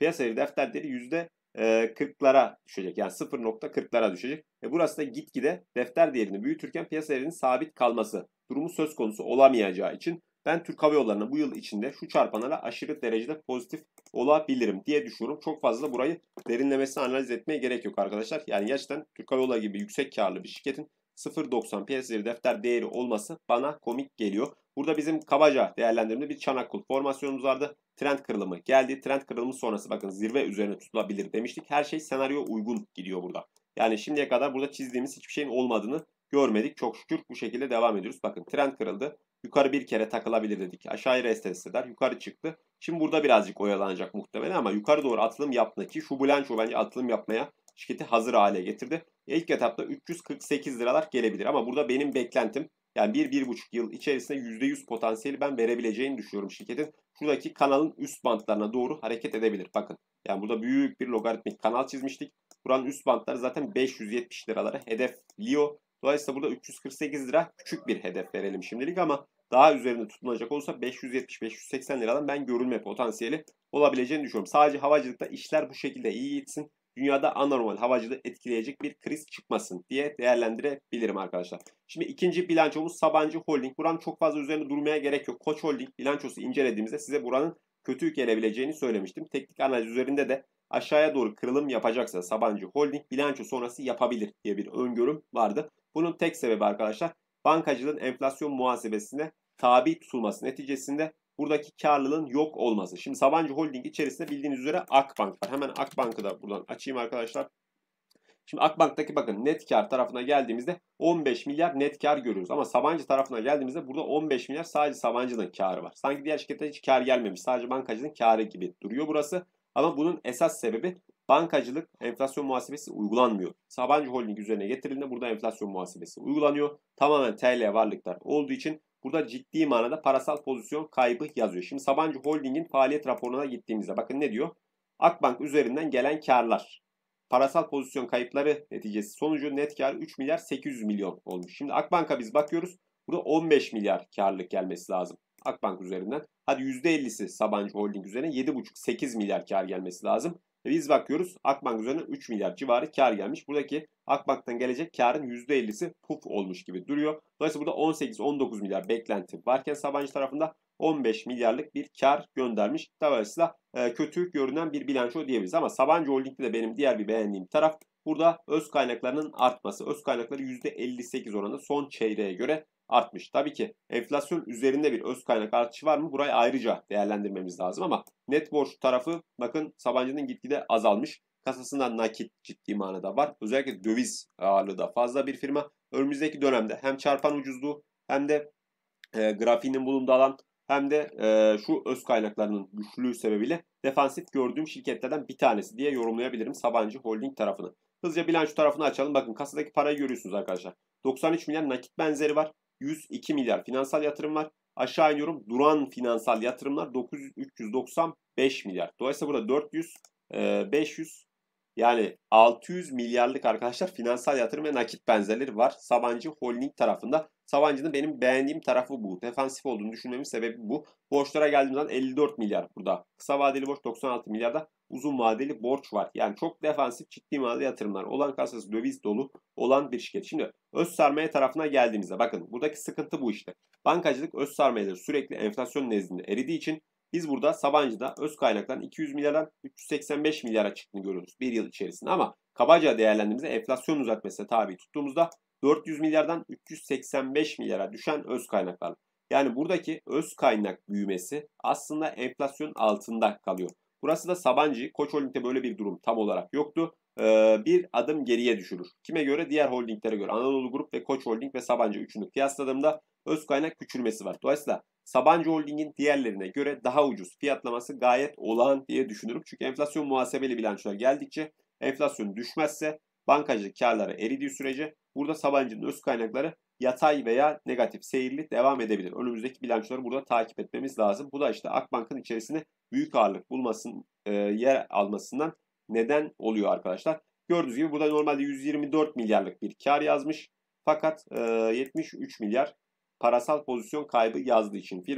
piyasa değeri defter değeri yüzde kırklara düşecek. Yani sıfır nokta kırklara düşecek. Ve burası da gitgide defter değerini büyütürken piyasa değerinin sabit kalması durumu söz konusu olamayacağı için ben Türk Hava Yolları'na bu yıl içinde şu çarpanlara aşırı derecede pozitif olabilirim diye düşünüyorum. Çok fazla burayı derinlemesine analiz etmeye gerek yok arkadaşlar. Yani gerçekten Türk Hava Yolları gibi yüksek karlı bir şirketin sıfır nokta doksan piyasa değeri defter değeri olması bana komik geliyor. Burada bizim kabaca değerlendirmede bir çanak kul formasyonumuz vardı. Trend kırılımı geldi. Trend kırılımı sonrası bakın zirve üzerine tutulabilir demiştik. Her şey senaryo uygun gidiyor burada. Yani şimdiye kadar burada çizdiğimiz hiçbir şeyin olmadığını görmedik. Çok şükür bu şekilde devam ediyoruz. Bakın trend kırıldı. Yukarı bir kere takılabilir dedik. Aşağıya rest eder. Yukarı çıktı. Şimdi burada birazcık oyalanacak muhtemelen ama yukarı doğru atılım yaptı ki şu bilanço bence atılım yapmaya şirketi hazır hale getirdi. İlk etapta üç yüz kırk sekiz liralar gelebilir ama burada benim beklentim yani bir bir buçuk yıl içerisinde yüzde yüz potansiyeli ben verebileceğini düşünüyorum şirketin. Şuradaki kanalın üst bantlarına doğru hareket edebilir. Bakın yani burada büyük bir logaritmik kanal çizmiştik. Buranın üst bantları zaten beş yüz yetmiş liralara hedefliyor. Dolayısıyla burada üç yüz kırk sekiz lira küçük bir hedef verelim şimdilik ama daha üzerinde tutunacak olursa beş yüz yetmiş beş yüz seksen liradan ben görülme potansiyeli olabileceğini düşünüyorum. Sadece havacılıkta işler bu şekilde iyi gitsin. Dünyada anormal havacılığı etkileyecek bir kriz çıkmasın diye değerlendirebilirim arkadaşlar. Şimdi ikinci bilançomuz Sabancı Holding. Buranın çok fazla üzerine durmaya gerek yok. Koç Holding bilançosu incelediğimizde size buranın kötü gelebileceğini söylemiştim. Teknik analiz üzerinde de aşağıya doğru kırılım yapacaksa Sabancı Holding bilanço sonrası yapabilir diye bir öngörüm vardı. Bunun tek sebebi arkadaşlar bankacılığın enflasyon muhasebesine tabi tutulması neticesinde buradaki karlılığın yok olması. Şimdi Sabancı Holding içerisinde bildiğiniz üzere Akbank var. Hemen Akbank'ı da buradan açayım arkadaşlar. Şimdi Akbank'taki bakın net kar tarafına geldiğimizde on beş milyar net kar görüyoruz. Ama Sabancı tarafına geldiğimizde burada on beş milyar sadece Sabancı'nın karı var. Sanki diğer şirkette hiç kar gelmemiş. Sadece bankacılığın karı gibi duruyor burası. Ama bunun esas sebebi bankacılık enflasyon muhasebesi uygulanmıyor. Sabancı Holding üzerine getirildiğinde burada enflasyon muhasebesi uygulanıyor. Tamamen T L varlıklar olduğu için burada ciddi manada parasal pozisyon kaybı yazıyor. Şimdi Sabancı Holding'in faaliyet raporuna gittiğimizde bakın ne diyor? Akbank üzerinden gelen karlar. Parasal pozisyon kayıpları neticesi sonucu net kar üç milyar sekiz yüz milyon olmuş. Şimdi Akbank'a biz bakıyoruz. Burada on beş milyar karlılık gelmesi lazım. Akbank üzerinden. Hadi yüzde ellisi Sabancı Holding üzerine yedi buçuk sekiz milyar kar gelmesi lazım. Ve biz bakıyoruz Akbank üzerinden üç milyar civarı kar gelmiş. Buradaki Akbank'tan gelecek karın yüzde ellisi puf olmuş gibi duruyor. Dolayısıyla burada on sekiz on dokuz milyar beklenti varken Sabancı tarafında on beş milyarlık bir kar göndermiş. Dolayısıyla e, kötü görünen bir bilanço diyebiliriz. Ama Sabancı Holding'de de benim diğer bir beğendiğim taraf burada öz kaynaklarının artması. Öz kaynakları yüzde elli sekiz oranında son çeyreğe göre artmış. Tabii ki enflasyon üzerinde bir öz kaynak artışı var mı? Burayı ayrıca değerlendirmemiz lazım ama net borç tarafı bakın Sabancı'nın gitgide azalmış. Kasasında nakit ciddi manada var. Özellikle döviz ağırlığı da fazla bir firma. Önümüzdeki dönemde hem çarpan ucuzluğu hem de e, grafiğinin bulunduğu alan hem de e, şu öz kaynaklarının güçlülüğü sebebiyle defansif gördüğüm şirketlerden bir tanesi diye yorumlayabilirim Sabancı Holding tarafını. Hızlıca bilanço tarafını açalım. Bakın kasadaki parayı görüyorsunuz arkadaşlar. doksan üç milyar nakit benzeri var. yüz iki milyar finansal yatırım var. Aşağı iniyorum. Duran finansal yatırımlar dokuz yüz üç yüz doksan beş milyar. Dolayısıyla burada dört yüz, beş yüz yani altı yüz milyarlık arkadaşlar finansal yatırım ve nakit benzerleri var Sabancı Holding tarafında. Sabancı'nın benim beğendiğim tarafı bu. Defansif olduğunu düşünmemin sebebi bu. Borçlara geldiğimizden elli dört milyar burada. Kısa vadeli borç doksan altı milyarda uzun vadeli borç var. Yani çok defansif ciddi manada yatırımlar olan kasası döviz dolu olan bir şirket. Şimdi öz sermaye tarafına geldiğimizde bakın buradaki sıkıntı bu işte. Bankacılık öz sermayeleri sürekli enflasyon nezdinde eridiği için biz burada Sabancı'da öz kaynakların iki yüz milyardan üç yüz seksen beş milyara çıktığını görüyoruz bir yıl içerisinde. Ama kabaca değerlendirdiğimizde enflasyon uzatmasına tabi tuttuğumuzda dört yüz milyardan üç yüz seksen beş milyara düşen öz kaynaklar. Yani buradaki öz kaynak büyümesi aslında enflasyon altında kalıyor. Burası da Sabancı, Koç Holding'de böyle bir durum tam olarak yoktu. Ee, bir adım geriye düşürür. Kime göre? Diğer holdinglere göre. Anadolu Grup ve Koç Holding ve Sabancı üçünü kıyasladığımda öz kaynak küçülmesi var. Dolayısıyla Sabancı Holding'in diğerlerine göre daha ucuz fiyatlaması gayet olağan diye düşünürüm. Çünkü enflasyon muhasebeli bilançolar geldikçe enflasyon düşmezse bankacılık karları eridiği sürece burada Sabancı'nın öz kaynakları yatay veya negatif seyirli devam edebilir. Önümüzdeki bilançoları burada takip etmemiz lazım. Bu da işte Akbank'ın içerisinde büyük ağırlık bulmasın, e, yer almasından neden oluyor arkadaşlar. Gördüğünüz gibi burada normalde yüz yirmi dört milyarlık bir kar yazmış. Fakat e, yetmiş üç milyar parasal pozisyon kaybı yazdığı için firma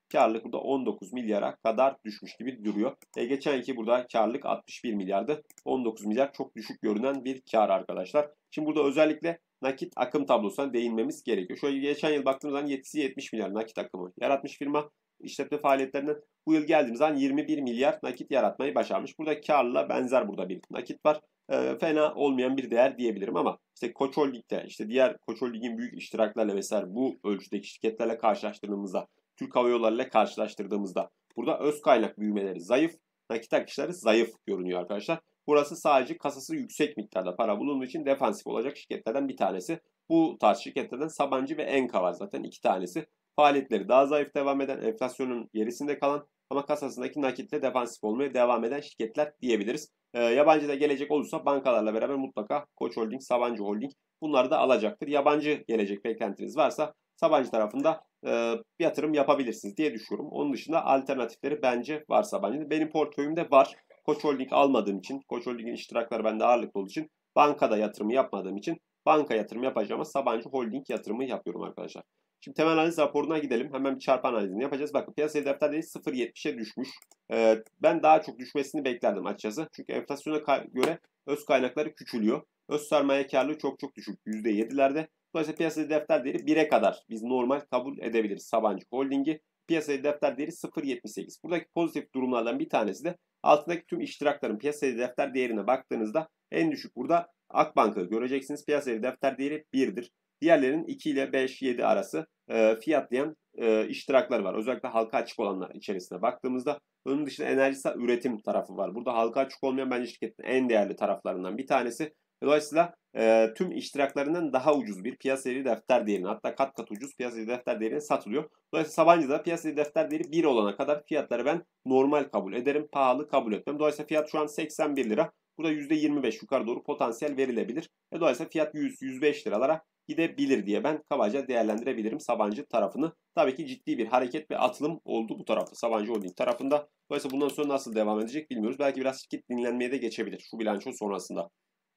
Karlılık burada on dokuz milyara kadar düşmüş gibi duruyor. E, geçen yılki burada karlılık altmış bir milyardı. on dokuz milyar çok düşük görünen bir kar arkadaşlar. Şimdi burada özellikle nakit akım tablosuna değinmemiz gerekiyor. Şöyle geçen yıl baktığımız zaman yetmiş milyar nakit akımı yaratmış firma. İşletme faaliyetlerinden bu yıl geldiğimiz zaman yirmi bir milyar nakit yaratmayı başarmış. Burada karla benzer burada bir nakit var. E, fena olmayan bir değer diyebilirim ama işte Koç Holding'de işte diğer Koç Holding'in büyük iştiraklerle vesaire bu ölçüdeki şirketlerle karşılaştırdığımızda, Türk Hava Yolları ile karşılaştırdığımızda burada öz kaynak büyümeleri zayıf, nakit akışları zayıf görünüyor arkadaşlar. Burası sadece kasası yüksek miktarda para bulunduğu için defansif olacak şirketlerden bir tanesi. Bu tarz şirketlerden Sabancı ve Enka var zaten iki tanesi. Faaliyetleri daha zayıf devam eden, enflasyonun gerisinde kalan ama kasasındaki nakitle defansif olmaya devam eden şirketler diyebiliriz. E, yabancı da gelecek olursa bankalarla beraber mutlaka Koç Holding, Sabancı Holding bunları da alacaktır. Yabancı gelecek beklentiniz varsa Sabancı tarafında e, bir yatırım yapabilirsiniz diye düşünüyorum. Onun dışında alternatifleri bence var Sabancı'nın. Benim portföyümde var. Koç Holding almadığım için, Koç Holding'in iştirakları bende ağırlıklı olduğu için, bankada yatırım yapmadığım için banka yatırım yapacağım ama Sabancı Holding yatırımı yapıyorum arkadaşlar. Şimdi temel analiz raporuna gidelim. Hemen bir çarpı analizini yapacağız. Bakın piyasa hedefler değil sıfır virgül yetmişe düşmüş. Ee, ben daha çok düşmesini beklerdim açıkçası. Çünkü enflasyona göre öz kaynakları küçülüyor. Öz sermaye karlılığı çok çok düşük. yüzde yedilerde. Dolayısıyla piyasa hedefler değeri bire kadar biz normal kabul edebiliriz Sabancı Holding'i. Piyasa hedefler değeri sıfır virgül yetmiş sekiz. Buradaki pozitif durumlardan bir tanesi de altındaki tüm iştirakların piyasa hedefler değerine baktığınızda en düşük burada Akbank'ı göreceksiniz. Piyasa hedefler değeri birdir. Diğerlerinin iki ile beş yedi arası e, fiyatlayan e, iştiraklar var. Özellikle halka açık olanlar içerisine baktığımızda onun dışında enerjisel üretim tarafı var. Burada halka açık olmayan bence şirketin en değerli taraflarından bir tanesi. Dolayısıyla e, tüm iştiraklarından daha ucuz bir piyasayı defter değerine, hatta kat kat ucuz piyasayı defter değerine satılıyor. Dolayısıyla Sabancı'da piyasayı defter değeri bir olana kadar fiyatları ben normal kabul ederim, pahalı kabul etmem. Dolayısıyla fiyat şu an seksen bir lira. Burada yüzde yirmi beş yukarı doğru potansiyel verilebilir. E, dolayısıyla fiyat yüz yüz beş liralara gidebilir diye ben kabaca değerlendirebilirim Sabancı tarafını. Tabii ki ciddi bir hareket ve atılım oldu bu tarafta Sabancı Holding tarafında. Dolayısıyla bundan sonra nasıl devam edecek bilmiyoruz. Belki biraz şirket dinlenmeye de geçebilir şu bilanço sonrasında.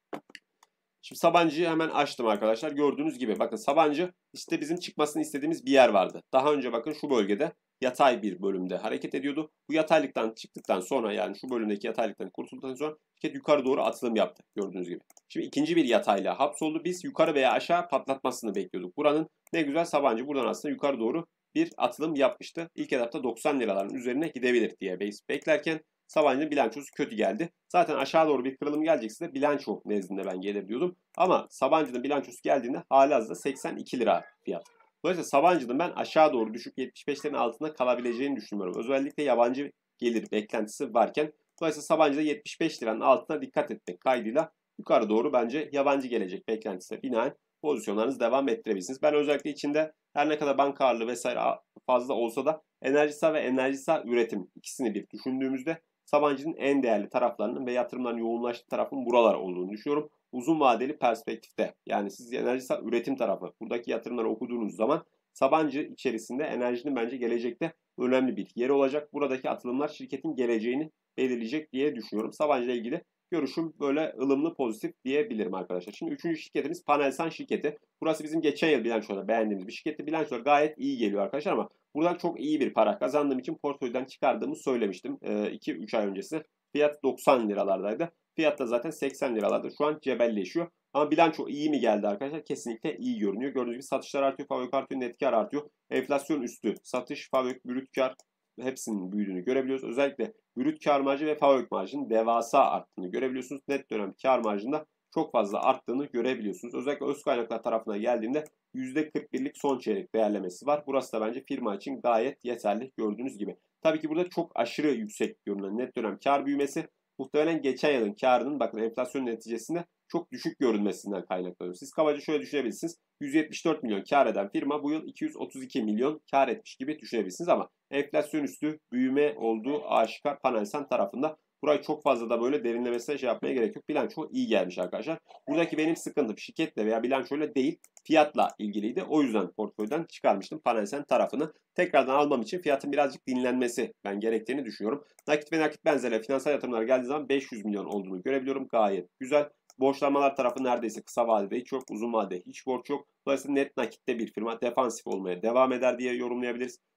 Şimdi Sabancı'yı hemen açtım arkadaşlar. Gördüğünüz gibi bakın Sabancı işte bizim çıkmasını istediğimiz bir yer vardı. Daha önce bakın şu bölgede yatay bir bölümde hareket ediyordu. Bu yataylıktan çıktıktan sonra yani şu bölümdeki yataylıktan kurtulduktan sonra şirket yukarı doğru atılım yaptı gördüğünüz gibi. Şimdi ikinci bir yatayla hapsoldu. Biz yukarı veya aşağı patlatmasını bekliyorduk. Buranın ne güzel Sabancı buradan aslında yukarı doğru bir atılım yapmıştı. İlk etapta doksan liraların üzerine gidebilir diye beklerken Sabancı'nın bilançosu kötü geldi. Zaten aşağı doğru bir kırılım gelecekse de bilanço nezdinde ben gelir diyordum. Ama Sabancı'nın bilançosu geldiğinde halihazırda seksen iki lira fiyat. Dolayısıyla Sabancı'nın ben aşağı doğru düşük yetmiş beşlerin altında kalabileceğini düşünüyorum. Özellikle yabancı gelir beklentisi varken. Dolayısıyla Sabancı'da yetmiş beş liranın altına dikkat etmek kaydıyla yukarı doğru bence yabancı gelecek beklentisine binaen pozisyonlarınızı devam ettirebilirsiniz. Ben özellikle içinde her ne kadar banka ağırlığı vesaire fazla olsa da enerjisel ve enerjisel üretim ikisini bir düşündüğümüzde Sabancı'nın en değerli taraflarının ve yatırımların yoğunlaştığı tarafın buralar olduğunu düşünüyorum. Uzun vadeli perspektifte yani siz enerjisel üretim tarafı buradaki yatırımları okuduğunuz zaman Sabancı içerisinde enerjinin bence gelecekte önemli bir yeri olacak. Buradaki atılımlar şirketin geleceğini belirleyecek diye düşünüyorum. Sabancı ile ilgili görüşüm böyle ılımlı pozitif diyebilirim arkadaşlar. Şimdi üçüncü şirketimiz Panelsan şirketi. Burası bizim geçen yıl bilançoda beğendiğimiz bir şirketti. Bilançolar gayet iyi geliyor arkadaşlar ama buradan çok iyi bir para kazandığım için portföyden çıkardığımı söylemiştim iki üç ay öncesi. Fiyat doksan liralardaydı. Fiyat da zaten seksen liralarda şu an cebelleşiyor. Ama bilanço iyi mi geldi arkadaşlar? Kesinlikle iyi görünüyor. Gördüğünüz gibi satışlar artıyor, fabrik artıyor, net kar artıyor. Enflasyon üstü satış, fabrik, brüt kar hepsinin büyüdüğünü görebiliyoruz. Özellikle brüt kar marjı ve fabrik marjının devasa arttığını görebiliyorsunuz. Net dönem kar marjında çok fazla arttığını görebiliyorsunuz. Özellikle öz kaynaklar tarafına geldiğinde yüzde kırk birlik son çeyrek değerlemesi var. Burası da bence firma için gayet yeterli gördüğünüz gibi. Tabii ki burada çok aşırı yüksek görünen net dönem kar büyümesi muhtemelen geçen yılın karının bakın enflasyon neticesinde çok düşük görünmesinden kaynaklanıyor. Siz kabaca şöyle düşünebilirsiniz. yüz yetmiş dört milyon kar eden firma bu yıl iki yüz otuz iki milyon kar etmiş gibi düşünebilirsiniz ama enflasyon üstü büyüme olduğu aşikar Panelsan tarafında. Burayı çok fazla da böyle derinlemesine şey yapmaya gerek yok. Bilanço iyi gelmiş arkadaşlar. Buradaki benim sıkıntım şirketle veya bilançoyla değil fiyatla ilgiliydi. O yüzden portföyden çıkarmıştım Panelsan tarafını. Tekrardan almam için fiyatın birazcık dinlenmesi ben gerektiğini düşünüyorum. Nakit ve nakit benzeri finansal yatırımlar geldiği zaman beş yüz milyon olduğunu görebiliyorum. Gayet güzel. Borçlanmalar tarafı neredeyse kısa vadede hiç yok. Uzun vadede hiç borç yok. Dolayısıyla net nakitte bir firma defansif olmaya devam eder diye yorumlayabiliriz.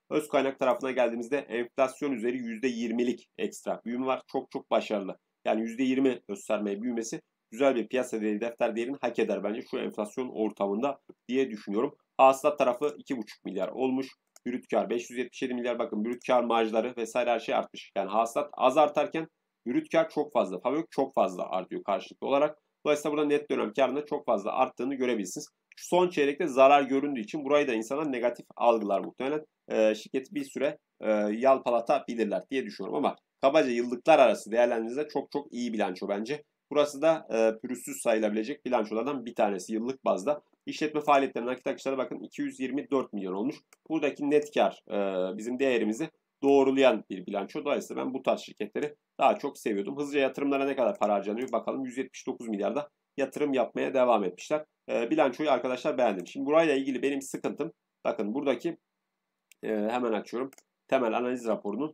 Öz kaynak tarafına geldiğimizde enflasyon üzeri yüzde yirmilik ekstra büyüme var. Çok çok başarılı. Yani yüzde yirmi öz sermaye büyümesi güzel bir piyasa değeri, defter değerini hak eder bence şu enflasyon ortamında diye düşünüyorum. Hasılat tarafı iki buçuk milyar olmuş. Brüt kar beş yüz yetmiş yedi milyar, bakın brüt kar marjları vesaire her şey artmış. Yani hasılat az artarken brüt kar çok fazla, fabrik çok fazla artıyor karşılıklı olarak. Dolayısıyla burada net dönem karında çok fazla arttığını görebilirsiniz. Şu son çeyrekte zarar göründüğü için burayı da insanlar negatif algılar muhtemelen. E, şirketi bir süre e, yalpalatabilirler diye düşünüyorum ama kabaca yıllıklar arası değerlendirdiğinizde çok çok iyi bilanço bence. Burası da e, pürüzsüz sayılabilecek bilançolardan bir tanesi yıllık bazda. İşletme faaliyetlerinin nakit akışları bakın iki yüz yirmi dört milyon olmuş. Buradaki net kar e, bizim değerimizi doğrulayan bir bilanço. Dolayısıyla ben bu tarz şirketleri daha çok seviyordum. Hızlıca yatırımlara ne kadar para harcanıyor bakalım. yüz yetmiş dokuz milyarda yatırım yapmaya devam etmişler. E, bilançoyu arkadaşlar beğendim. Şimdi burayla ilgili benim sıkıntım, bakın buradaki e, hemen açıyorum. Temel analiz raporunun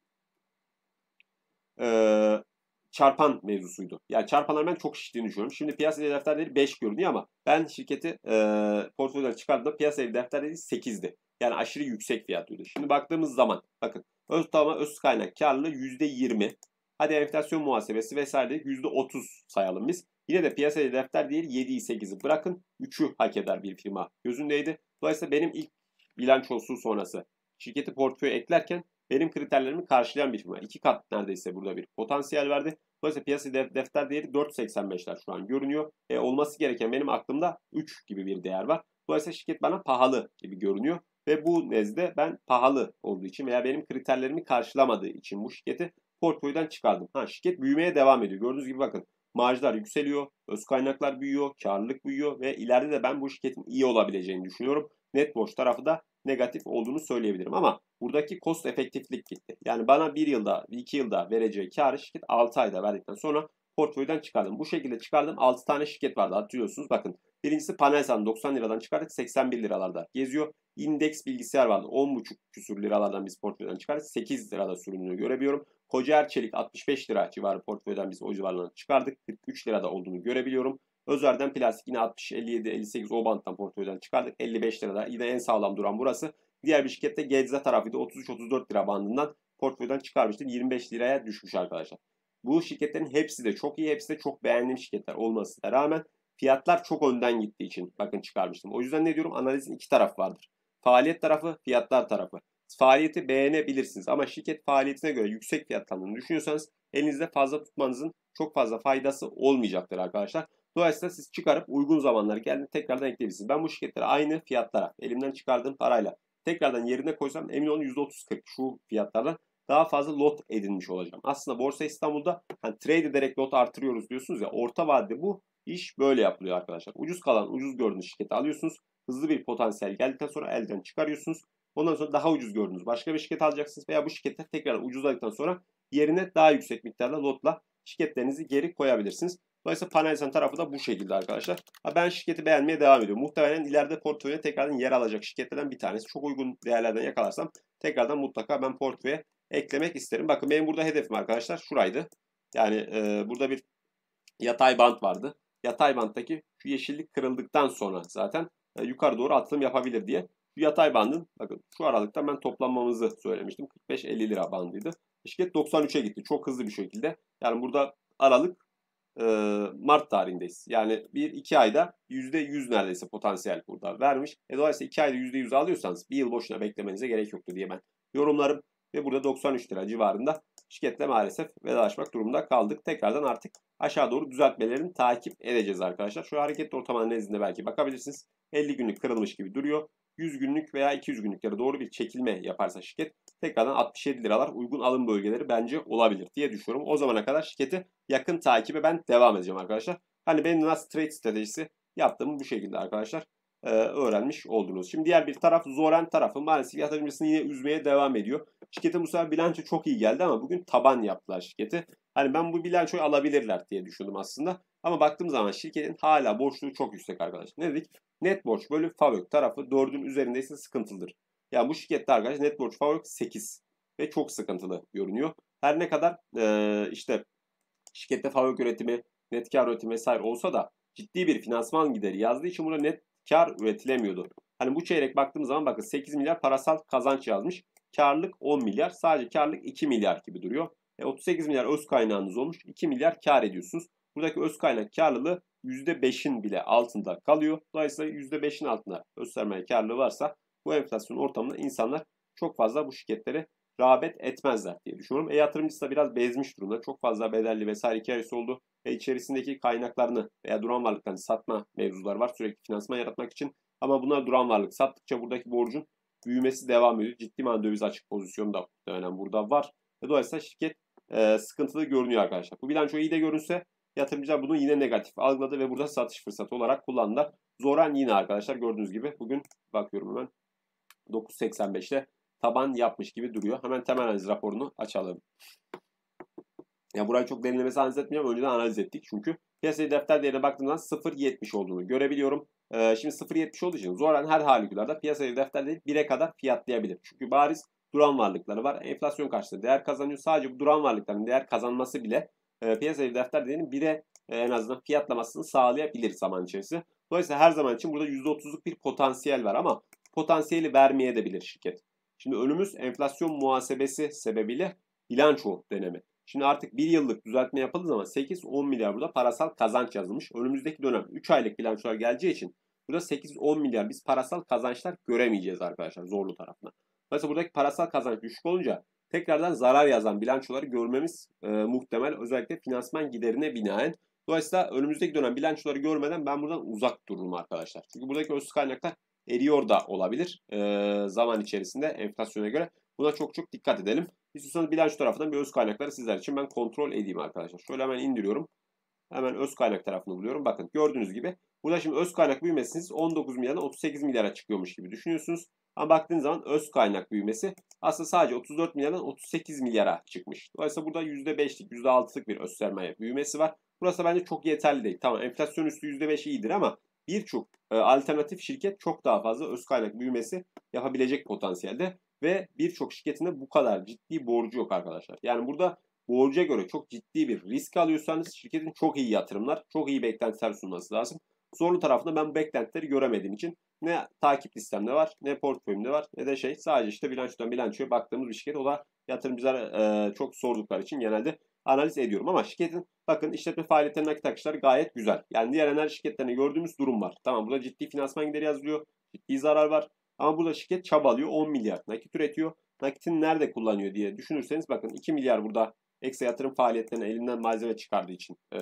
e, çarpan mevzusuydu. Yani çarpanlar ben çok şiştiğini düşünüyorum. Şimdi piyasa değeri defterleri beş görünüyor ama ben şirketi e, portföyden çıkardığımda piyasa değeri defterleri sekizdi. Yani aşırı yüksek fiyatlıydı. Şimdi baktığımız zaman bakın öz tamam öz kaynak karlılığı yüzde yirmi. Hadi enflasyon muhasebesi vesaire yüzde otuz sayalım biz. Yine de piyasa değeri defter değeri yediyi sekizi bırakın üçü hak eder bir firma gözündeydi. Dolayısıyla benim ilk bilançosu sonrası şirketi portföye eklerken benim kriterlerimi karşılayan bir firma. İki kat neredeyse burada bir potansiyel verdi. Dolayısıyla piyasa defter değeri dört seksen beşler şu an görünüyor. E, olması gereken benim aklımda üç gibi bir değer var. Dolayısıyla şirket bana pahalı gibi görünüyor. Ve bu nezde ben pahalı olduğu için veya benim kriterlerimi karşılamadığı için bu şirketi portföyden çıkardım. Ha, şirket büyümeye devam ediyor. Gördüğünüz gibi bakın marjlar yükseliyor, öz kaynaklar büyüyor, karlılık büyüyor ve ileride de ben bu şirketin iyi olabileceğini düşünüyorum. Net borç tarafı da negatif olduğunu söyleyebilirim ama buradaki cost efektiflik gitti. Yani bana bir yılda, iki yılda vereceği karı şirket altı ayda verdikten sonra portföyden çıkardım. Bu şekilde çıkardım. altı tane şirket vardı hatırlıyorsunuz. Bakın birincisi Panelsan doksan liradan çıkardık seksen bir liralarda geziyor. Index bilgisayar vardı on buçuk küsür liralardan biz portföyden çıkardık. sekiz lirada sürümünü görebiliyorum. Kocaer Çelik altmış beş lira civarı portföyden biz o civarlardan çıkardık. kırk üç lirada olduğunu görebiliyorum. Özer'den plastik yine altmış, elli yedi, elli sekiz o banttan portföyden çıkardık. elli beş lirada yine en sağlam duran burası. Diğer bir şirkette Gedze tarafıydı. otuz üç otuz dört lira bandından portföyden çıkarmıştım. yirmi beş liraya düşmüş arkadaşlar. Bu şirketlerin hepsi de çok iyi. Hepsi de çok beğendiğim şirketler olmasına rağmen fiyatlar çok önden gittiği için bakın çıkarmıştım. O yüzden ne diyorum? Analizin iki tarafı vardır. Faaliyet tarafı, fiyatlar tarafı. Faaliyeti beğenebilirsiniz ama şirket faaliyetine göre yüksek fiyatlandığını düşünüyorsanız elinizde fazla tutmanızın çok fazla faydası olmayacaktır arkadaşlar. Dolayısıyla siz çıkarıp uygun zamanlar geldiğinde tekrardan ekleyebilirsiniz. Ben bu şirketleri aynı fiyatlara elimden çıkardığım parayla tekrardan yerine koysam emin olun yüzde otuz kırk şu fiyatlardan daha fazla lot edinmiş olacağım. Aslında Borsa İstanbul'da hani trade ederek lot artırıyoruz diyorsunuz ya, orta vadede bu iş böyle yapılıyor arkadaşlar. Ucuz kalan ucuz gördüğünüz şirketi alıyorsunuz. Hızlı bir potansiyel geldikten sonra elden çıkarıyorsunuz. Ondan sonra daha ucuz gördüğünüz başka bir şirket alacaksınız veya bu şirkette tekrar ucuzladıktan sonra yerine daha yüksek miktarda lotla şirketlerinizi geri koyabilirsiniz. Dolayısıyla Panelsan tarafı da bu şekilde arkadaşlar. Ben şirketi beğenmeye devam ediyorum. Muhtemelen ileride portföye tekrardan yer alacak şirketlerden bir tanesi. Çok uygun değerlerden yakalarsam tekrardan mutlaka ben portföye eklemek isterim. Bakın benim burada hedefim arkadaşlar şuraydı. Yani e, burada bir yatay bant vardı. Yatay banttaki şu yeşillik kırıldıktan sonra zaten e, yukarı doğru atılım yapabilir diye. Şu yatay bandın bakın şu aralıkta ben toplanmamızı söylemiştim. kırk beş elli lira bandıydı. Şirket doksan üçe gitti. Çok hızlı bir şekilde. Yani burada aralık e, Mart tarihindeyiz. Yani bir iki ayda yüzde yüz neredeyse potansiyel burada vermiş. E, dolayısıyla iki ayda yüzde yüz alıyorsanız bir yıl boşuna beklemenize gerek yoktu diye ben yorumlarım. Ve burada doksan üç lira civarında şirketle maalesef vedalaşmak durumunda kaldık. Tekrardan artık aşağı doğru düzeltmelerini takip edeceğiz arkadaşlar. Şu hareketli ortalamanın nezdinde belki bakabilirsiniz. elli günlük kırılmış gibi duruyor. yüz günlük veya iki yüz günlüklere doğru bir çekilme yaparsa şirket tekrardan altmış yedi liralar uygun alım bölgeleri bence olabilir diye düşünüyorum. O zamana kadar şirketi yakın takibe ben devam edeceğim arkadaşlar. Hani benim nasıl trade stratejisi yaptığımı bu şekilde arkadaşlar e, öğrenmiş oldunuz. Şimdi diğer bir taraf Zoren tarafı maalesef yatırımcısını yine üzmeye devam ediyor. Şirketin bu sefer bilanço çok iyi geldi ama bugün taban yaptılar şirketi. Hani ben bu bilançoyu alabilirler diye düşündüm aslında. Ama baktığım zaman şirketin hala borçluğu çok yüksek arkadaşlar. Ne dedik? Net borç bölü FAVÖK tarafı dördün üzerindeyse sıkıntılıdır. Yani bu şirkette arkadaşlar net borç FAVÖK sekiz ve çok sıkıntılı görünüyor. Her ne kadar e, işte şirkette FAVÖK üretimi, net kar üretimi vesaire olsa da ciddi bir finansman gideri yazdığı için burada net kar üretilemiyordu. Hani bu çeyrek baktığımız zaman bakın sekiz milyar parasal kazanç yazmış. Karlılık on milyar. Sadece karlılık iki milyar gibi duruyor. E, otuz sekiz milyar öz kaynağınız olmuş. iki milyar kar ediyorsunuz. Buradaki öz kaynak karlılığı yüzde beşin bile altında kalıyor. Dolayısıyla yüzde beşin altında öz sermaye karlılığı varsa bu enflasyon ortamında insanlar çok fazla bu şirketlere rağbet etmezler diye düşünüyorum. E yatırımcısı da biraz bezmiş durumda. Çok fazla bedelli vesaire hikayesi oldu. Ve içerisindeki kaynaklarını veya duran varlıklarını satma mevzuları var. Sürekli finansman yaratmak için. Ama bunlar duran varlık. Sattıkça buradaki borcun büyümesi devam ediyor. Ciddi manada döviz açık pozisyonu da muhtemelen burada var. Ve dolayısıyla şirket e, sıkıntılı görünüyor arkadaşlar. Bu bilanço iyi de görünse yatırımcılar bunu yine negatif algıladı ve burada satış fırsatı olarak kullandılar. Zoran yine arkadaşlar gördüğünüz gibi bugün bakıyorum hemen dokuz seksen beşte taban yapmış gibi duruyor. Hemen temel analiz raporunu açalım. Ya burayı çok derinlemesi analiz etmeyeceğim. Önceden analiz ettik çünkü. Piyasaya defter değerine baktığımda sıfır virgül yetmiş olduğunu görebiliyorum. Ee, şimdi sıfır virgül yetmiş olduğu için Zoran her halükarda piyasaya defter değeri bire kadar fiyatlayabilir. Çünkü bariz duran varlıkları var. Enflasyon karşısında değer kazanıyor. Sadece bu duran varlıkların değer kazanması bile e, piyasaya defter değerinin bire e, en azından fiyatlamasını sağlayabilir zaman içerisinde. Dolayısıyla her zaman için burada yüzde otuzluk bir potansiyel var ama potansiyeli vermeye de bilir şirket. Şimdi önümüz enflasyon muhasebesi sebebiyle bilanço dönemi. Şimdi artık bir yıllık düzeltme yapıldığı zaman sekiz on milyar burada parasal kazanç yazılmış. Önümüzdeki dönem üç aylık bilançolar geleceği için burada sekiz on milyar biz parasal kazançlar göremeyeceğiz arkadaşlar zorlu tarafına. Mesela buradaki parasal kazanç düşük olunca tekrardan zarar yazan bilançoları görmemiz e, muhtemel. Özellikle finansman giderine binaen. Dolayısıyla önümüzdeki dönem bilançoları görmeden ben buradan uzak dururum arkadaşlar. Çünkü buradaki öz kaynaklar eriyor da olabilir e, zaman içerisinde enflasyona göre. Buna çok çok dikkat edelim. İstiyorsanız bilanço tarafından bir öz kaynakları sizler için ben kontrol edeyim arkadaşlar. Şöyle hemen indiriyorum. Hemen öz kaynak tarafını buluyorum. Bakın gördüğünüz gibi burada şimdi öz kaynak büyümesi on dokuz milyardan otuz sekiz milyara çıkıyormuş gibi düşünüyorsunuz. Ama baktığınız zaman öz kaynak büyümesi aslında sadece otuz dört milyardan otuz sekiz milyara çıkmış. Dolayısıyla burada yüzde beşlik, yüzde altılık bir öz sermaye büyümesi var. Burası bence çok yeterli değil. Tamam enflasyon üstü yüzde beş iyidir ama birçok e, alternatif şirket çok daha fazla öz kaynak büyümesi yapabilecek potansiyelde. Ve birçok şirketin de bu kadar ciddi borcu yok arkadaşlar. Yani burada borca göre çok ciddi bir risk alıyorsanız şirketin çok iyi yatırımlar, çok iyi beklentiler sunması lazım. Zorlu tarafında ben bu beklentileri göremediğim için ne takip listemde var, ne portföyümde var, ne de şey sadece işte bilançodan bilançoya baktığımız bir şirket. O da yatırımcılar e, çok sordukları için genelde analiz ediyorum. Ama şirketin bakın işletme faaliyetlerinin nakit akışları gayet güzel. Yani diğer enerji şirketlerinde gördüğümüz durum var. Tamam burada ciddi finansman gideri yazılıyor, ciddi zarar var. Ama burada şirket çabalıyor. on milyar nakit üretiyor. Nakitini nerede kullanıyor diye düşünürseniz bakın iki milyar burada ekstra yatırım faaliyetlerine elinden malzeme çıkardığı için ee,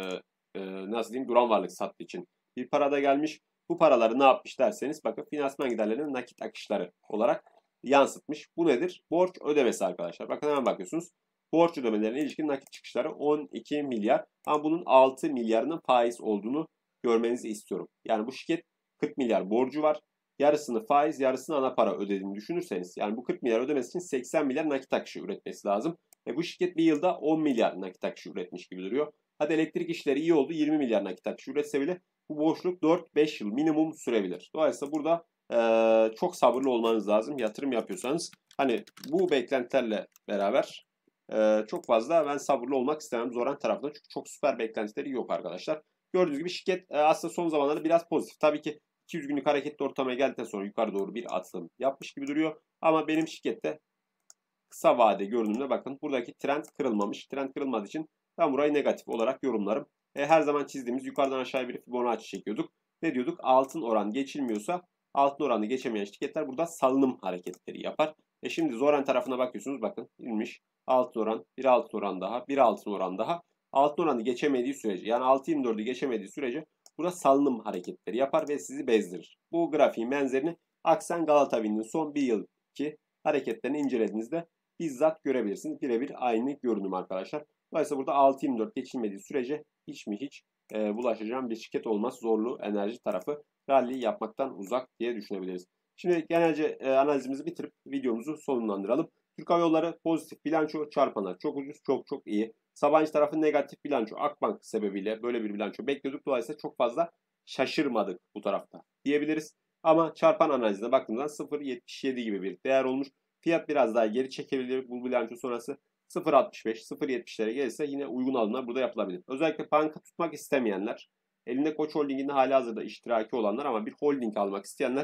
e, nasıl diyeyim duran varlık sattığı için bir para da gelmiş. Bu paraları ne yapmış derseniz bakın finansman giderlerinin nakit akışları olarak yansıtmış. Bu nedir? Borç ödemesi arkadaşlar. Bakın hemen bakıyorsunuz. Borç ödemelerine ilişkin nakit çıkışları on iki milyar. Ama bunun altı milyarının faiz olduğunu görmenizi istiyorum. Yani bu şirket kırk milyar borcu var. Yarısını faiz, yarısını ana para ödediğini düşünürseniz yani bu kırk milyar ödemesi için seksen milyar nakit akışı üretmesi lazım. Ve bu şirket bir yılda on milyar nakit akışı üretmiş gibi duruyor. Hadi elektrik işleri iyi oldu yirmi milyar nakit akışı üretse bile bu boşluk dört beş yıl minimum sürebilir. Dolayısıyla burada e, çok sabırlı olmanız lazım yatırım yapıyorsanız. Hani bu beklentilerle beraber e, çok fazla ben sabırlı olmak istemem Zoran tarafından. Çünkü çok süper beklentileri yok arkadaşlar. Gördüğünüz gibi şirket e, aslında son zamanlarda biraz pozitif. Tabii ki iki yüz günlük hareketli ortamaya geldikten sonra yukarı doğru bir atılım yapmış gibi duruyor. Ama benim şirkette kısa vade görünümde bakın buradaki trend kırılmamış. Trend kırılmadığı için ben burayı negatif olarak yorumlarım. E, her zaman çizdiğimiz yukarıdan aşağıya bir Fibonacci çekiyorduk. Ne diyorduk? Altın oran geçilmiyorsa altın oranı geçemeyen şirketler burada salınım hareketleri yapar. E şimdi Zoran tarafına bakıyorsunuz bakın inmiş. Altın oran, bir altın oran daha, bir altın oran daha. Altın oranı geçemediği sürece yani altı yirmi dördü geçemediği sürece burada salınım hareketleri yapar ve sizi bezdirir. Bu grafiğin benzerini Aksen Galata Wind'in son bir yılki hareketlerini incelediğinizde bizzat görebilirsiniz. Birebir aynı görünüm arkadaşlar. Dolayısıyla burada altı yirmi dört geçilmediği sürece hiç mi hiç e, bulaşacağım bir şirket olmaz. Zorlu enerji tarafı rally yapmaktan uzak diye düşünebiliriz. Şimdi genelce e, analizimizi bitirip videomuzu sonlandıralım. Türk Hava Yolları pozitif bilanço, çarpanlar çok ucuz, çok çok iyi. Sabancı tarafı negatif bilanço, Akbank sebebiyle böyle bir bilanço bekliyorduk. Dolayısıyla çok fazla şaşırmadık bu tarafta diyebiliriz. Ama çarpan analizine baktığımızda sıfır virgül yetmiş yedi gibi bir değer olmuş. Fiyat biraz daha geri çekebilir bu bilanço sonrası. sıfır virgül altmış beş, sıfır virgül yetmişlere gelirse yine uygun alımlar burada yapılabilir. Özellikle banka tutmak istemeyenler, elinde Koç Holding'inde hali hazırda iştiraki olanlar ama bir holding almak isteyenler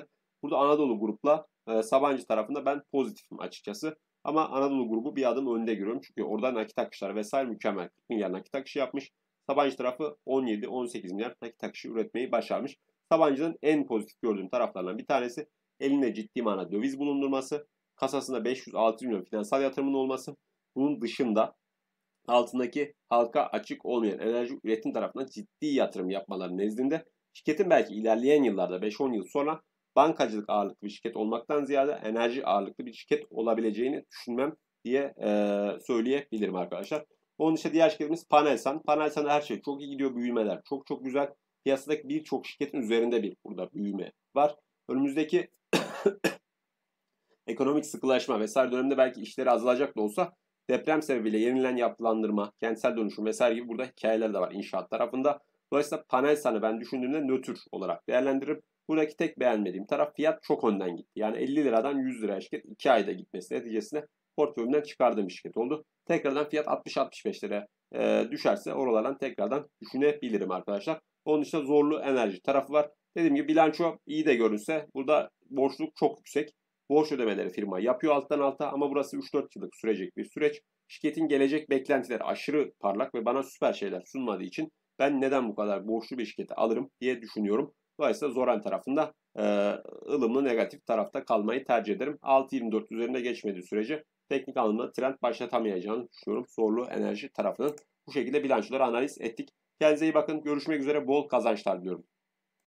Burada Anadolu Grup'la e, Sabancı tarafında ben pozitifim açıkçası. Ama Anadolu Grubu bir adım önde görüyorum. Çünkü orada nakit akışları vesaire mükemmel. kırk milyar nakit akışı yapmış. Sabancı tarafı on yedi on sekiz milyar nakit akışı üretmeyi başarmış. Sabancı'nın en pozitif gördüğüm taraflarından bir tanesi elinde ciddi manada döviz bulundurması, kasasında beş yüz altı milyon finansal yatırımın olması. Bunun dışında altındaki halka açık olmayan enerji üretim tarafından ciddi yatırım yapmaları nezdinde şirketin belki ilerleyen yıllarda beş on yıl sonra bankacılık ağırlıklı bir şirket olmaktan ziyade enerji ağırlıklı bir şirket olabileceğini düşünmem diye e, söyleyebilirim arkadaşlar. Onun dışında diğer şirketimiz Panelsan. Panelsan'da her şey çok iyi gidiyor. Büyümeler çok çok güzel. Piyasadaki birçok şirketin üzerinde bir burada büyüme var. Önümüzdeki ekonomik sıkılaşma vesaire dönemde belki işleri azalacak da olsa deprem sebebiyle yenilen yapılandırma, kentsel dönüşüm vesaire gibi burada hikayeler de var inşaat tarafında. Dolayısıyla Panelsan'ı ben düşündüğümde nötr olarak değerlendiririm. Buradaki tek beğenmediğim taraf fiyat çok önden gitti. Yani elli liradan yüz liraya şirket iki ayda gitmesi neticesinde portföyümden çıkardığım bir şirket oldu. Tekrardan fiyat altmış altmış beş liraya e, düşerse oralardan tekrardan düşünebilirim arkadaşlar. Onun dışında Zorlu Enerji tarafı var. Dediğim gibi bilanço iyi de görünse burada borçluk çok yüksek. Borç ödemeleri firma yapıyor alttan alta ama burası üç dört yıllık sürecek bir süreç. Şirketin gelecek beklentileri aşırı parlak ve bana süper şeyler sunmadığı için ben neden bu kadar borçlu bir şirketi alırım diye düşünüyorum. Dolayısıyla Zoran tarafında e, ılımlı negatif tarafta kalmayı tercih ederim. altı yirmi dört üzerinde geçmediği sürece teknik anlamda trend başlatamayacağını düşünüyorum. Zorlu Enerji tarafının bu şekilde bilançoları analiz ettik. Kendinize iyi bakın. Görüşmek üzere. Bol kazançlar diliyorum.